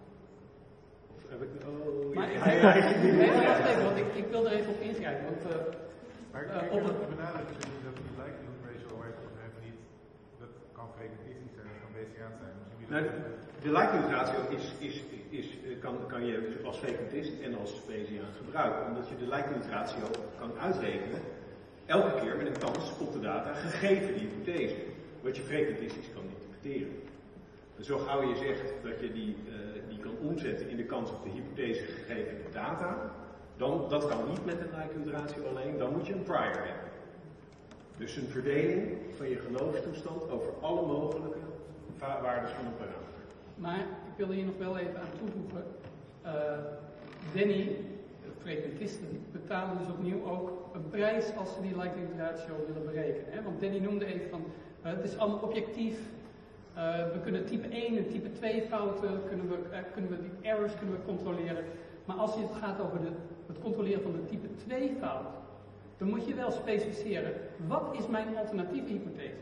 Of heb ik, oh, maar, ja, ja, ja, nee, nee, wacht even, want ik, ik wil er even op ingrijpen. Want, uh, maar uh, ik op heb het benadrukt dat die likelihood ratio heeft niet, dat kan frequentistisch zijn, dat kan Bayesiaan zijn. Nou, de likelihood ratio is, is, is, kan, kan je als frequentist en als Bayesiaan gebruiken, omdat je de likelihood ratio kan uitrekenen elke keer met een kans op de data gegeven die hypothese, wat je frequentistisch kan interpreteren. Dus zo gauw je zegt dat je die, uh, die kan omzetten in de kans op de hypothese gegeven de data, dan, dat kan niet met een likelihood ratio alleen, dan moet je een prior hebben. Dus een verdeling van je geloofstoestand over alle mogelijke waardes van een parameter. Maar ik wil hier nog wel even aan toevoegen. Uh, Danny, de frequentisten, betalen dus opnieuw ook een prijs als ze die likelihood ratio willen berekenen. Hè? Want Danny noemde even van, uh, het is allemaal objectief. Uh, we kunnen type één en type twee fouten, kunnen we, uh, kunnen we die errors kunnen we controleren. Maar als het gaat over de, het controleren van de type twee fout, dan moet je wel specificeren, wat is mijn alternatieve hypothese?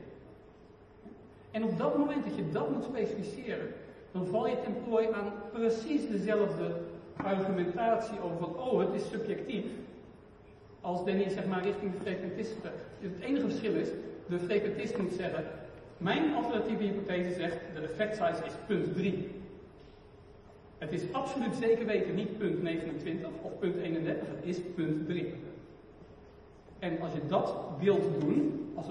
En op dat moment dat je dat moet specificeren, dan val je ten prooi aan precies dezelfde argumentatie over van, oh, het is subjectief. Als Danny zeg maar richting de frequentisten. Het enige verschil is, de frequentist moet zeggen, mijn alternatieve hypothese zegt, de effect size is punt drie. Het is absoluut zeker weten niet punt negenentwintig of punt eenendertig, het is punt drie. En als je dat wilt doen, als een punt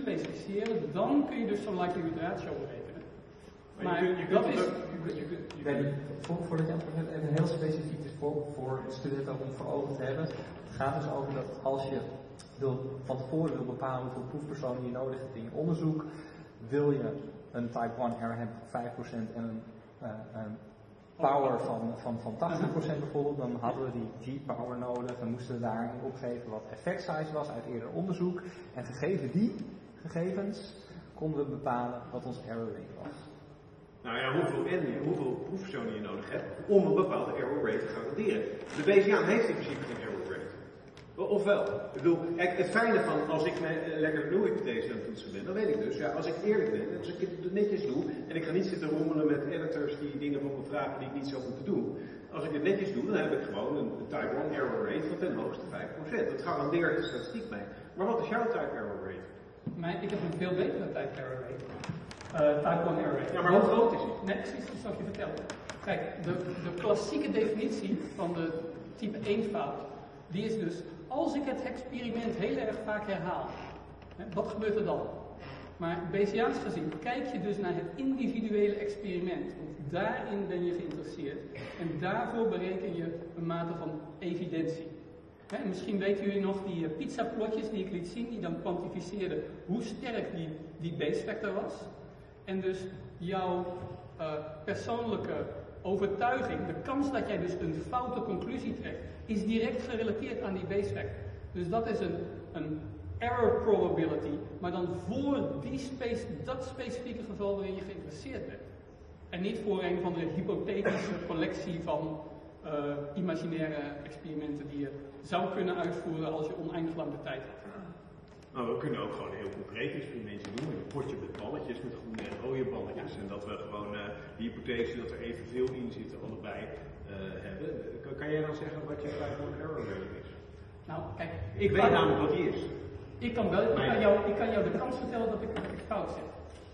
specificeren, dan kun je dus zo'n likelihood ratio berekenen. Maar, Maar je kunt, je dat kunt is... het ook- je kunt- je kunt- je Nee, kunt- voor, voordat je antwoord hebt, even heel specifiek dus voor, voor de student ook om voor ogen te hebben. Het gaat dus over dat als je wil, van tevoren wil bepalen hoeveel proefpersonen je nodig hebt in je onderzoek, wil je een type one error hebben van vijf procent en een, uh, een power van, van, van tachtig procent bijvoorbeeld, dan hadden we die G-power nodig en moesten we daarin opgeven wat effect size was uit eerder onderzoek. En gegeven die gegevens konden we bepalen wat ons error rate was. Nou ja, hoeveel, en, hoeveel proefpersonen je nodig hebt om een bepaalde error rate te garanderen. De Bayesiaan heeft in principe geen error rate. Ofwel, ik bedoel, kijk, het fijne van als ik mijn uh, lekker nul-hypothese aan het toetsen ben, dan weet ik dus, ja, als ik eerlijk ben, als ik het netjes doe, en ik ga niet zitten rommelen met editors die dingen van me vragen die ik niet zou moeten doen. Als ik het netjes doe, dan heb ik gewoon een, een type one error rate van ten hoogste vijf procent. Dat garandeert de statistiek mee. Maar wat is jouw type error rate? Maar ik heb een veel betere type error rate. Uh, type one error rate. Ja, maar hoe groot is die? Nee, precies, dat zal ik je vertellen. Kijk, de, de klassieke definitie van de type één fout, die is dus, als ik het experiment heel erg vaak herhaal, hè, wat gebeurt er dan? Maar Bayesiaans gezien, kijk je dus naar het individuele experiment, want daarin ben je geïnteresseerd. En daarvoor bereken je een mate van evidentie. Hè, misschien weten jullie nog die uh, pizzaplotjes die ik liet zien, die dan kwantificeerden hoe sterk die, die base factor was. En dus jouw uh, persoonlijke overtuiging, de kans dat jij dus een foute conclusie trekt, is direct gerelateerd aan die base factor. Dus dat is een, een error probability, maar dan voor die space, dat specifieke geval waarin je geïnteresseerd bent. En niet voor een van de hypothetische collectie van uh, imaginaire experimenten die je zou kunnen uitvoeren als je oneindig lang de tijd hebt. Nou, we kunnen ook gewoon een heel concreet experimentje doen met een potje met balletjes, met groene en rode balletjes. En dat we gewoon uh, de hypothese dat er evenveel in zitten, allebei uh, hebben. Kan, kan jij dan zeggen wat je type one error rate is? Nou, kijk, Ik weet namelijk wat die is. Ik kan wel, ik kan, jou, ik kan jou de kans vertellen dat ik, dat ik fout zit.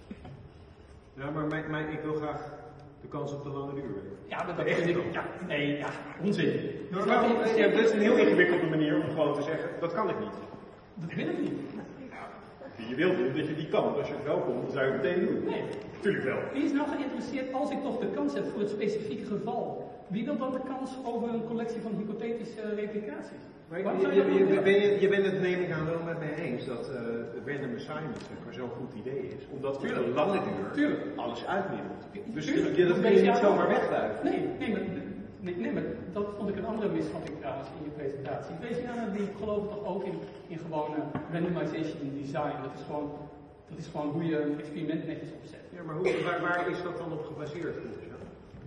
Ja, maar mijn, mijn, ik wil graag de kans op de lange duur weten. Ja, maar dat vind ik, ja, nee, ja, onzin. Maar, maar, maar, ja, dat is een heel ingewikkelde manier om gewoon te zeggen, dat kan ik niet. Dat wil ik niet. Je wilt doen dat je die kan, als je het wel komt, dan zou je het meteen doen. Nee. Tuurlijk wel. Wie is nou geïnteresseerd als ik toch de kans heb voor het specifieke geval? Wie wil dan de kans over een collectie van hypothetische replicaties? Maar je, Waarom je, zou je je, dat je, willen? ben je, je bent het neem ik aan wel met mij eens dat uh, random assignment zeg maar, zo'n goed idee is. Omdat voor de lange duur Tuurlijk. alles uitmiddelt. Dus Tuurlijk. je, dat kun je niet Ja, zomaar wegduiven. Nee, nee, maar, nee, nee, maar dat vond ik een andere misvatting trouwens in je presentatie. Bayesianen die geloven toch ook in, in gewone randomization design. Dat is gewoon, dat is gewoon hoe je een experiment netjes opzet. Ja, maar hoe, waar, waar is dat dan op gebaseerd volgens jou?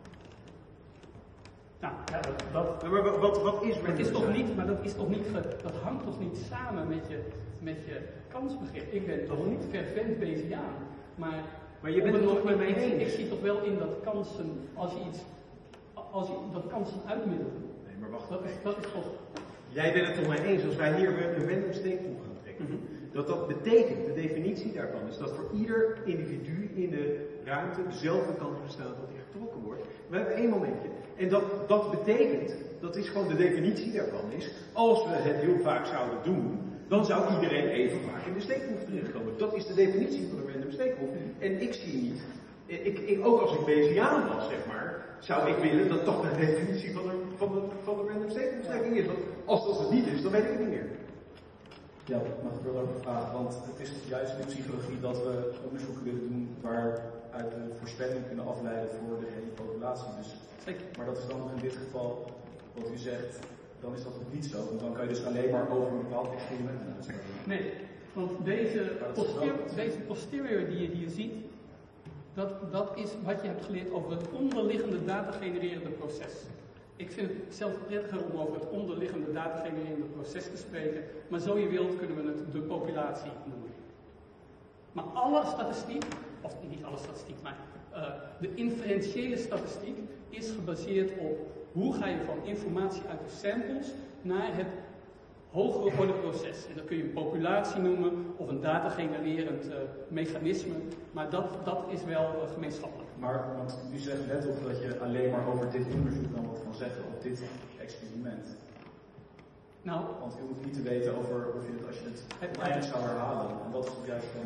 Nou, ja, dat, dat, Ja, maar wat, wat, wat is dat random is toch assignment? niet, maar dat is toch niet, ge- dat hangt toch niet samen met je, met je kansbegrip. Ik ben toch niet fervent Bayesiaan, maar... Maar je bent op het een- toch met mij ik, ik eens? zie toch wel in dat kansen, als je iets, als je dat kansen uitmiddelt. Nee, maar wacht. Dat is, dat is toch... Jij bent het toch mee eens als wij hier een random steekproef gaan trekken. Dat dat betekent, de definitie daarvan is dat voor ieder individu in de ruimte dezelfde kans bestaat dat hij getrokken wordt. We hebben één momentje. En dat, dat betekent, dat is gewoon de definitie daarvan is, als we het heel vaak zouden doen, dan zou iedereen even vaak in de steekproef terechtkomen. Dat is de definitie van een random steekproef. En ik zie niet, ik, ik, ook als ik Bayesiaan was, zeg maar, zou ik willen dat dat de definitie van de, van de, van de random steekproeftrekking is. Want als dat het niet is, dan weet ik het niet meer. Ja, mag ik wel over vragen, want het is juist in de psychologie dat we onderzoeken willen doen waaruit we voorspellingen kunnen afleiden voor de hele populatie. Dus, Zeker. maar dat is dan nog in dit geval, wat u zegt, dan is dat nog niet zo. Want dan kan je dus alleen maar over een bepaald experiment uitspreken. Nee, want deze, dat is posterior, wel- deze posterior die je hier ziet, dat, dat is wat je hebt geleerd over het onderliggende data-genererende proces. Ik vind het zelf prettiger om over het onderliggende data-genererende proces te spreken, maar zo je wilt kunnen we het de populatie noemen. Maar alle statistiek, of niet alle statistiek, maar uh, de inferentiële statistiek is gebaseerd op hoe ga je van informatie uit de samples naar het hogere orde proces. En dat kun je een populatie noemen of een data-genererend uh, mechanisme, maar dat, dat is wel uh, gemeenschappelijk. Maar, want u zegt net op dat je alleen maar over dit onderzoek dan wat kan zeggen, op dit experiment. Nou, Want u hoeft niet te weten over of je het, als je het Het- eind zou herhalen. En dat is juist gewoon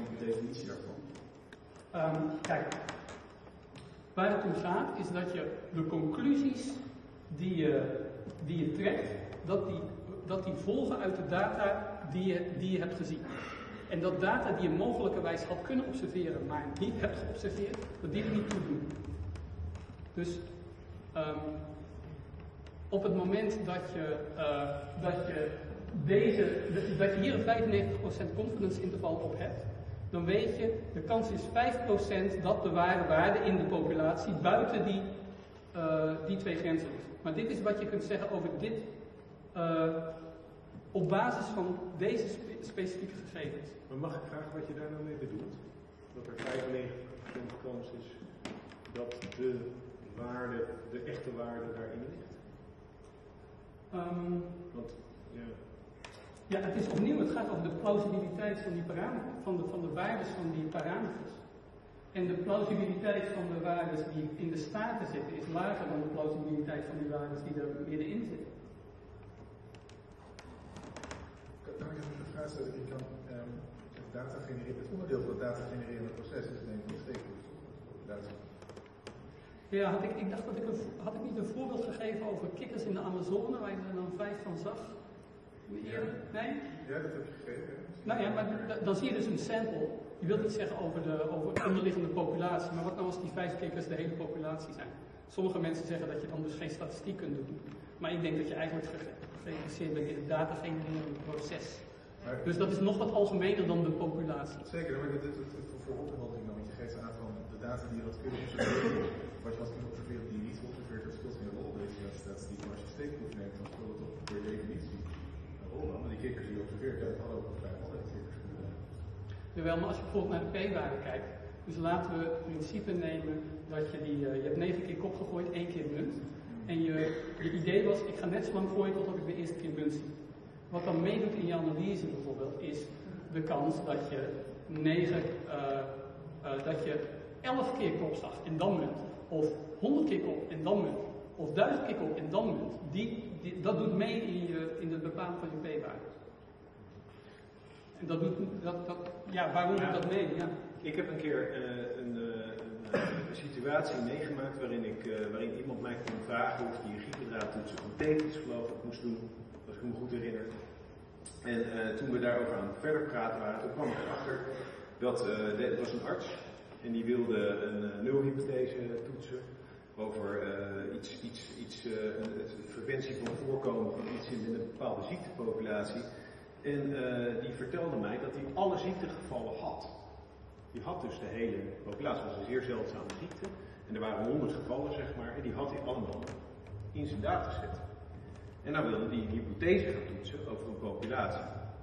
definitie daarvan? Um, kijk, waar het om gaat is dat je de conclusies die je, die je trekt, dat die, dat die volgen uit de data die je, die je hebt gezien. En dat data die je mogelijkerwijs had kunnen observeren, maar niet hebt geobserveerd, dat die er niet toe doen. Dus um, op het moment dat je, uh, dat je, deze, dat je hier een vijfennegentig procent confidence interval op hebt, dan weet je, de kans is vijf procent dat de ware waarde in de populatie buiten die, uh, die twee grenzen ligt. Maar dit is wat je kunt zeggen over dit, uh, op basis van deze spe specifieke gegevens. Maar mag ik vragen wat je daar nou mee bedoelt? Dat er vijfennegentig procent kans is dat de waarde, de echte waarde daarin ligt? Um, Want, ja... Ja, het is opnieuw, het gaat over de plausibiliteit van die parameters, van de, van de waardes van die parameters. En de plausibiliteit van de waardes die in de staten zitten is lager dan de plausibiliteit van die waardes die er middenin zitten. Kan ik even een vraag stellen? Je kan um, data genereren, het onderdeel van het data genererende proces is denk ik steekproefdata. Ja, had ik, ik dacht dat ik een, had ik niet een voorbeeld gegeven over kikkers in de Amazone, waar je er dan vijf van zag? Ja. Nee? Ja, dat heb je gegeven. Nou ja, maar dan zie je dus een sample. Je wilt niet zeggen over de, over de onderliggende populatie, maar wat nou als die vijf kikkers de hele populatie zijn? Sommige mensen zeggen dat je dan dus geen statistiek kunt doen. Maar ik denk dat je eigenlijk geïnteresseerd bent in het data genererende proces. Maar, dus dat is nog wat algemener dan de populatie. Zeker, maar dit is voor opvolging dan. Want je geeft aan van de data die je had kunnen observeren, wat je had kunnen observeren die je niet geobserveerd hebt, speelt geen rol. Deze statistiek, maar als je steekproef neemt, dan speelt het op per definitie een rol. Maar die kikkers die je observeert, ja, dat hadden ook vijf andere kikkers kunnen zijn. Jawel, maar als je bijvoorbeeld naar de p-waarde kijkt, dus laten we het principe nemen dat je die, uh, je hebt negen keer kop gegooid, één keer munt. En je, je idee was, ik ga net zo lang gooien totdat ik de eerste keer munt zie. Wat dan meedoet in je analyse bijvoorbeeld, is de kans dat je negen, uh, uh, dat je elf keer kop zag en dan munt. Of honderd keer kop en dan munt. Of duizend keer kop en dan munt. Die, die, dat doet mee in, je, in het bepalen van je p-waarde. En dat doet, dat, dat, ja, waarom doet dat mee? Ja. Ik heb een keer uh, een, uh, een, een situatie meegemaakt waarin, ik, uh, waarin iemand mij kon vragen of hij een Giepeldraadtoetsen van Tetris geloof ik moest doen, als ik me goed herinner. En uh, toen we daarover aan het verder praten waren, toen kwam ik erachter dat uh, de, het was een arts en die wilde een uh, nulhypothese toetsen over uh, iets, iets, iets uh, een, een preventie van voorkomen van iets in een bepaalde ziektepopulatie. En uh, die vertelde mij dat hij alle ziektegevallen had. Die had dus de hele populatie, dat was een zeer zeldzame ziekte. En er waren honderd gevallen, zeg maar, en die had hij allemaal in zijn dataset. En dan wilde hij een hypothese gaan toetsen over een populatie.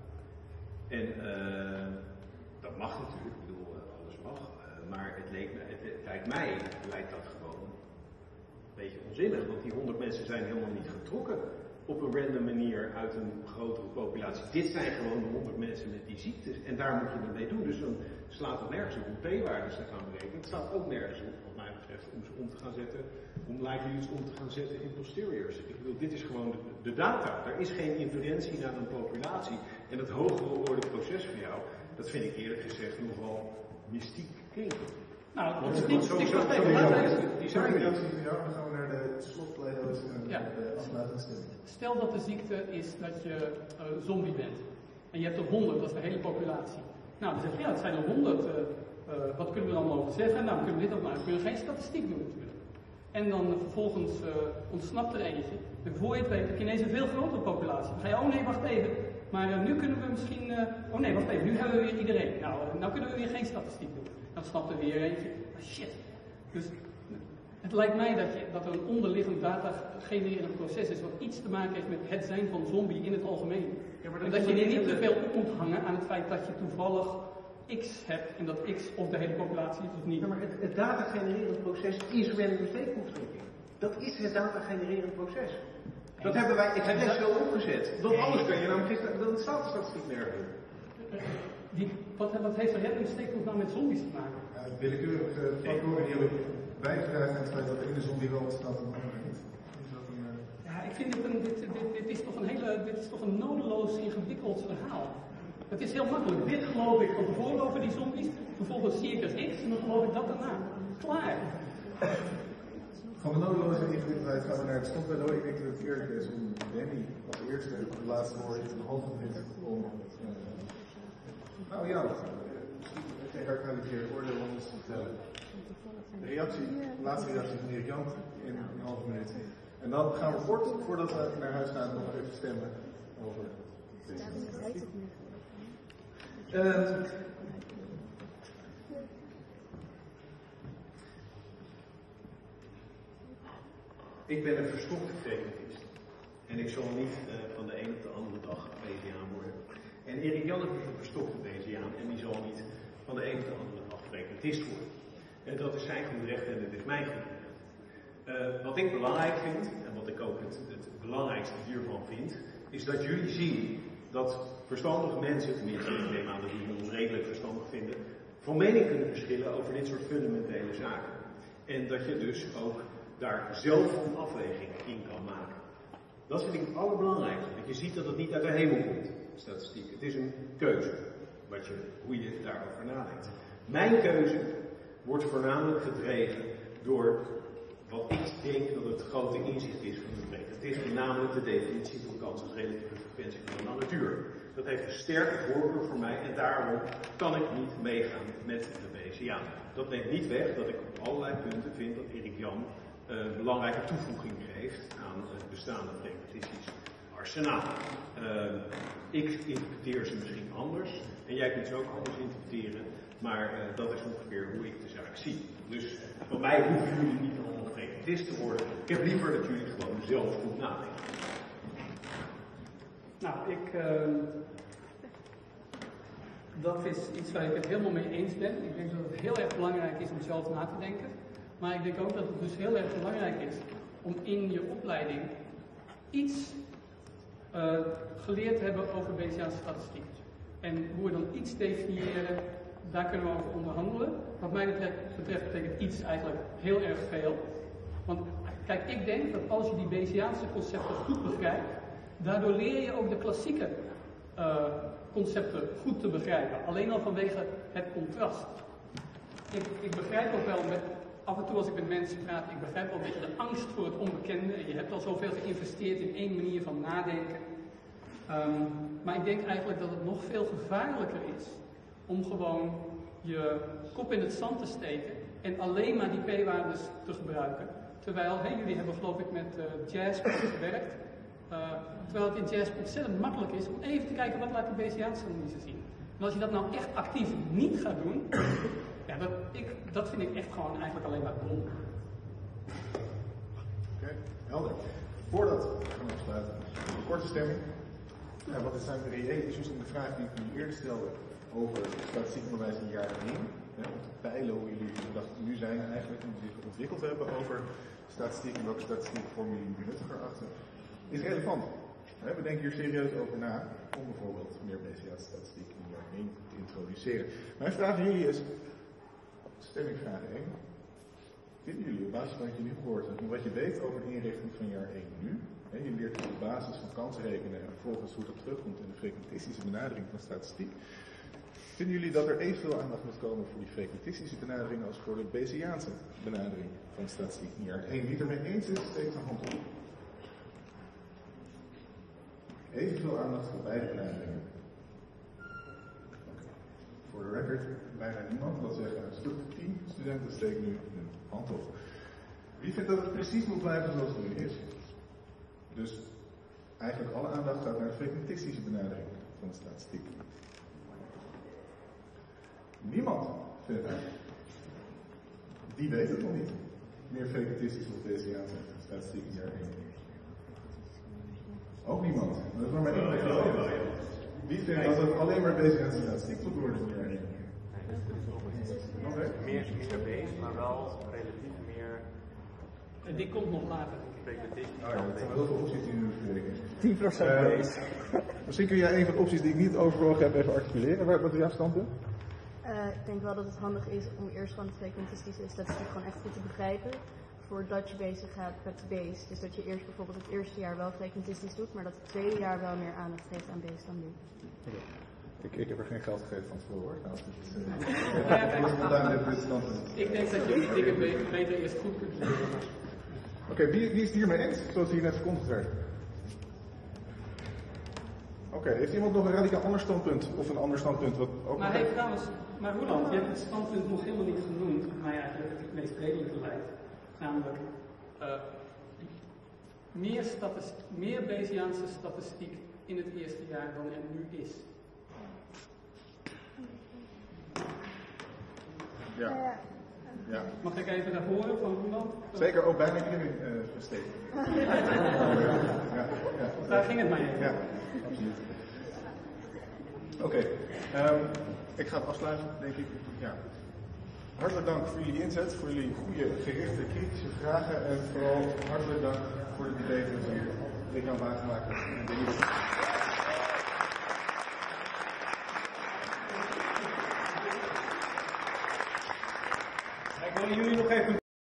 En uh, dat mag natuurlijk, ik bedoel, uh, alles mag. Uh, maar het, leek, het, het lijkt mij, lijkt dat gewoon een beetje onzinnig. Want die honderd mensen zijn helemaal niet getrokken op een random manier uit een grotere populatie. Dit zijn gewoon de honderd mensen met die ziektes. En daar moet je het mee doen. Dus dan slaat het nergens op om p-waardes te gaan berekenen. Het staat ook nergens op, wat mij betreft, om ze om te gaan zetten, om likelihoods om te gaan zetten in posteriors. Ik bedoel, dit is gewoon de, de data. Er is geen inferentie naar een populatie. En het hogere orde proces voor jou, dat vind ik eerlijk gezegd nogal mystiek klinken. Nou, want het is niet zo. zo. Die zijn er niet van jou, dan gaan we naar de slotpleido's en ja. de afsluitende stemming. Stel dat de ziekte is dat je uh, zombie bent. En je hebt er honderd, dat is de hele populatie. Nou, dan zeg je, ja, het zijn er honderd. Uh, uh, wat kunnen we dan over zeggen? Nou, we kunnen dit ook maar. We kunnen geen statistiek doen natuurlijk. En dan uh, vervolgens uh, ontsnapt er eentje. En voor je het weet heb je ineens een veel grotere populatie. Dan ga je, oh nee, wacht even. Maar uh, nu kunnen we misschien... Uh, oh nee, wacht even, nu hebben we weer iedereen. Nou, uh, nou kunnen we weer geen statistiek doen. Dan snapt er weer eentje. Ah, shit. Dus het lijkt mij dat, je, dat er een onderliggend data genererend proces is wat iets te maken heeft met het zijn van zombie in het algemeen. Ja, maar dat en dat je er niet te veel op moet hangen aan het feit dat je toevallig X hebt en dat X of de hele populatie is of niet. Ja, maar het, het data genererend proces is random steekproefschikking. Dat is het data genererend proces. Dat en hebben wij expres zo opgezet. Dat en alles kan je namelijk gisteren, dan staat de statistiek nergens. Die, wat, wat heeft er random steekproef nou met zombies te maken? Ja, willekeurige factoren die hebben bijgedragen aan het feit dat de ene zombie wel ontstaat en de andere niet. Is dat een, uh... Ja, ik vind dit, een, dit, dit, dit, is toch een hele, dit is toch een nodeloos ingewikkeld verhaal. Het is heel makkelijk. Dit geloof ik van tevoren over die zombies. geloof ik dat daarna. Klaar. Van de nodeloze ingewikkeldheid gaan we naar het stopbedrijf. Ik denk dat het eerlijk is om Danny als eerste het laatste woord in de hand te vinden om. Uh, nou ja, geen herkalificeerd oordeel om ons te vertellen. De reactie, de laatste reactie van Erik Jan in een halve minuut. En dan gaan we kort, voordat we naar huis gaan, nog even stemmen over deze. Uh, Ik ben een verstokte frequentist. En ik zal niet uh, van de een op de andere dag B C A worden. En Erik Jan is een verstokte B C A en die zal niet van de een op de andere dag frequentist worden. En dat is zijn goed recht en dat is mijn goed recht. Uh, wat ik belangrijk vind, en wat ik ook het, het belangrijkste hiervan vind, is dat jullie zien dat verstandige mensen, tenminste ik neem aan dat jullie ons redelijk verstandig vinden, van mening kunnen verschillen over dit soort fundamentele zaken. En dat je dus ook daar zelf een afweging in kan maken. Dat vind ik het allerbelangrijkste. Dat je ziet dat het niet uit de hemel komt, statistiek. Het is een keuze, wat je, hoe je daarover nadenkt. Mijn keuze wordt voornamelijk gedreven door wat ik denk dat het grote inzicht is van de frequentisme, namelijk de definitie van kans als relatieve frequentie van de natuur. Dat heeft een sterke voorkeur voor mij en daarom kan ik niet meegaan met de B C A. Dat neemt niet weg dat ik op allerlei punten vind dat Erik Jan een uh, belangrijke toevoeging geeft aan het bestaande frequentistisch arsenaal. Uh, ik interpreteer ze misschien anders en jij kunt ze ook anders interpreteren, maar uh, dat is ongeveer hoe ik de zaak zie. Dus van mij hoeven jullie niet allemaal frequentist te worden. Ik heb liever dat jullie gewoon zelf goed nadenken. Nou, ik, uh, dat is iets waar ik het helemaal mee eens ben. Ik denk dat het heel erg belangrijk is om zelf na te denken. Maar ik denk ook dat het dus heel erg belangrijk is om in je opleiding iets uh, geleerd te hebben over Bayesiaanse statistiek. En hoe we dan iets definiëren, daar kunnen we over onderhandelen. Wat mij betreft, betreft betekent iets eigenlijk heel erg veel. Want kijk, ik denk dat als je die Bayesiaanse concepten goed begrijpt, daardoor leer je ook de klassieke uh, concepten goed te begrijpen. Alleen al vanwege het contrast. Ik, ik begrijp ook wel, met, af en toe als ik met mensen praat, ik begrijp ook een beetje de angst voor het onbekende. En je hebt al zoveel geïnvesteerd in één manier van nadenken. Um, maar ik denk eigenlijk dat het nog veel gevaarlijker is om gewoon je kop in het zand te steken en alleen maar die p-waardes te gebruiken. Terwijl, hey, jullie hebben geloof ik met uh, Jasper gewerkt. Uh, terwijl het in Jasper ontzettend makkelijk is om even te kijken wat laat die Bayesiaanse analyse zien. En als je dat nou echt actief niet gaat doen, ja, dat, ik, dat vind ik echt gewoon eigenlijk alleen maar dom. Oké, okay, helder. Voordat we gaan afsluiten, een korte stemming. Ja, wat zijn de reële issues en de vraag die ik jullie eerder stelde over statistiek onderwijs in jaar één. Ja, om te peilen hoe jullie de dag nu zijn eigenlijk en zich ontwikkeld hebben over statistiek en welke statistiek vorm jullie nuttiger achter, is relevant. We denken hier serieus over na om bijvoorbeeld meer Bayesiaanse statistiek in jaar één te introduceren. Mijn vraag aan jullie is, stemmingvraag één. Vinden jullie op basis van wat je nu gehoord hebt en wat je weet over de inrichting van jaar één nu, hè, je leert op basis van kansrekenen en vervolgens hoe dat terugkomt in de frequentistische benadering van statistiek, vinden jullie dat er evenveel aandacht moet komen voor die frequentistische benadering als voor de Bayesiaanse benadering van statistiek in jaar één? Wie het ermee eens is, steekt zijn hand op. Evenveel aandacht voor beide benaderingen. Okay. Voor de record, bijna niemand. Dat zeggen een stuk tien studenten steken nu hun hand op. Wie vindt dat het precies moet blijven zoals het nu is? Dus eigenlijk alle aandacht gaat naar de frequentistische benadering van de statistiek. Niemand vindt dat. Die weet het nog niet. Meer frequentistische of Bayesiaanse statistiek in jaar één. Ook niemand. Dat is maar mijn uh, Wie vindt dat het alleen maar Bayesiaanse statistiek moet worden in jaar één? Okay. Meer, meer base, maar wel relatief meer. En die komt nog later. Oh ja, dat zijn wel heel veel opties die nu bespreken. tien procent uh, base. Misschien kun jij een van de opties die ik niet overwogen heb even articuleren. Wat is jouw standpunt? Uh, ik denk wel dat het handig is om eerst gewoon de frequentistische statistiek gewoon echt goed te begrijpen. Voordat je bezig gaat met base. Dus dat je eerst bijvoorbeeld het eerste jaar wel frequentistisch doet, maar dat het tweede jaar wel meer aandacht geeft aan base dan nu. Okay. Ik, ik heb er geen geld gegeven van tevoren hoor. Nou, dus, uh, spontaan dit, dit standpunt. Ik denk dat je dingen beter, beter eerst goed kunt leren. Oké, okay, wie, wie is het hiermee eens, zoals hier net verkondigd werd? Oké, okay, heeft iemand nog een radicaal ander standpunt of een ander standpunt? Wat ook maar hey, trouwens, maar Roland, je hebt het standpunt nog helemaal niet genoemd, maar eigenlijk het meest redelijke lijkt. Namelijk, uh, meer, meer Bayesiaanse statistiek in het eerste jaar dan er nu is. Ja. Ja. Mag ik even naar horen van Roland? Zeker, ook bijna iedereen uh, steken. ja, ja, ja. Daar ging het maar even. Ja, absoluut. Oké, okay. um, ik ga het afsluiten, denk ik. Ja. Hartelijk dank voor jullie inzet, voor jullie goede, gerichte, kritische vragen en vooral hartelijk dank voor de debate die hier dit aan waargemaakt heeft. Ik wil jullie nog even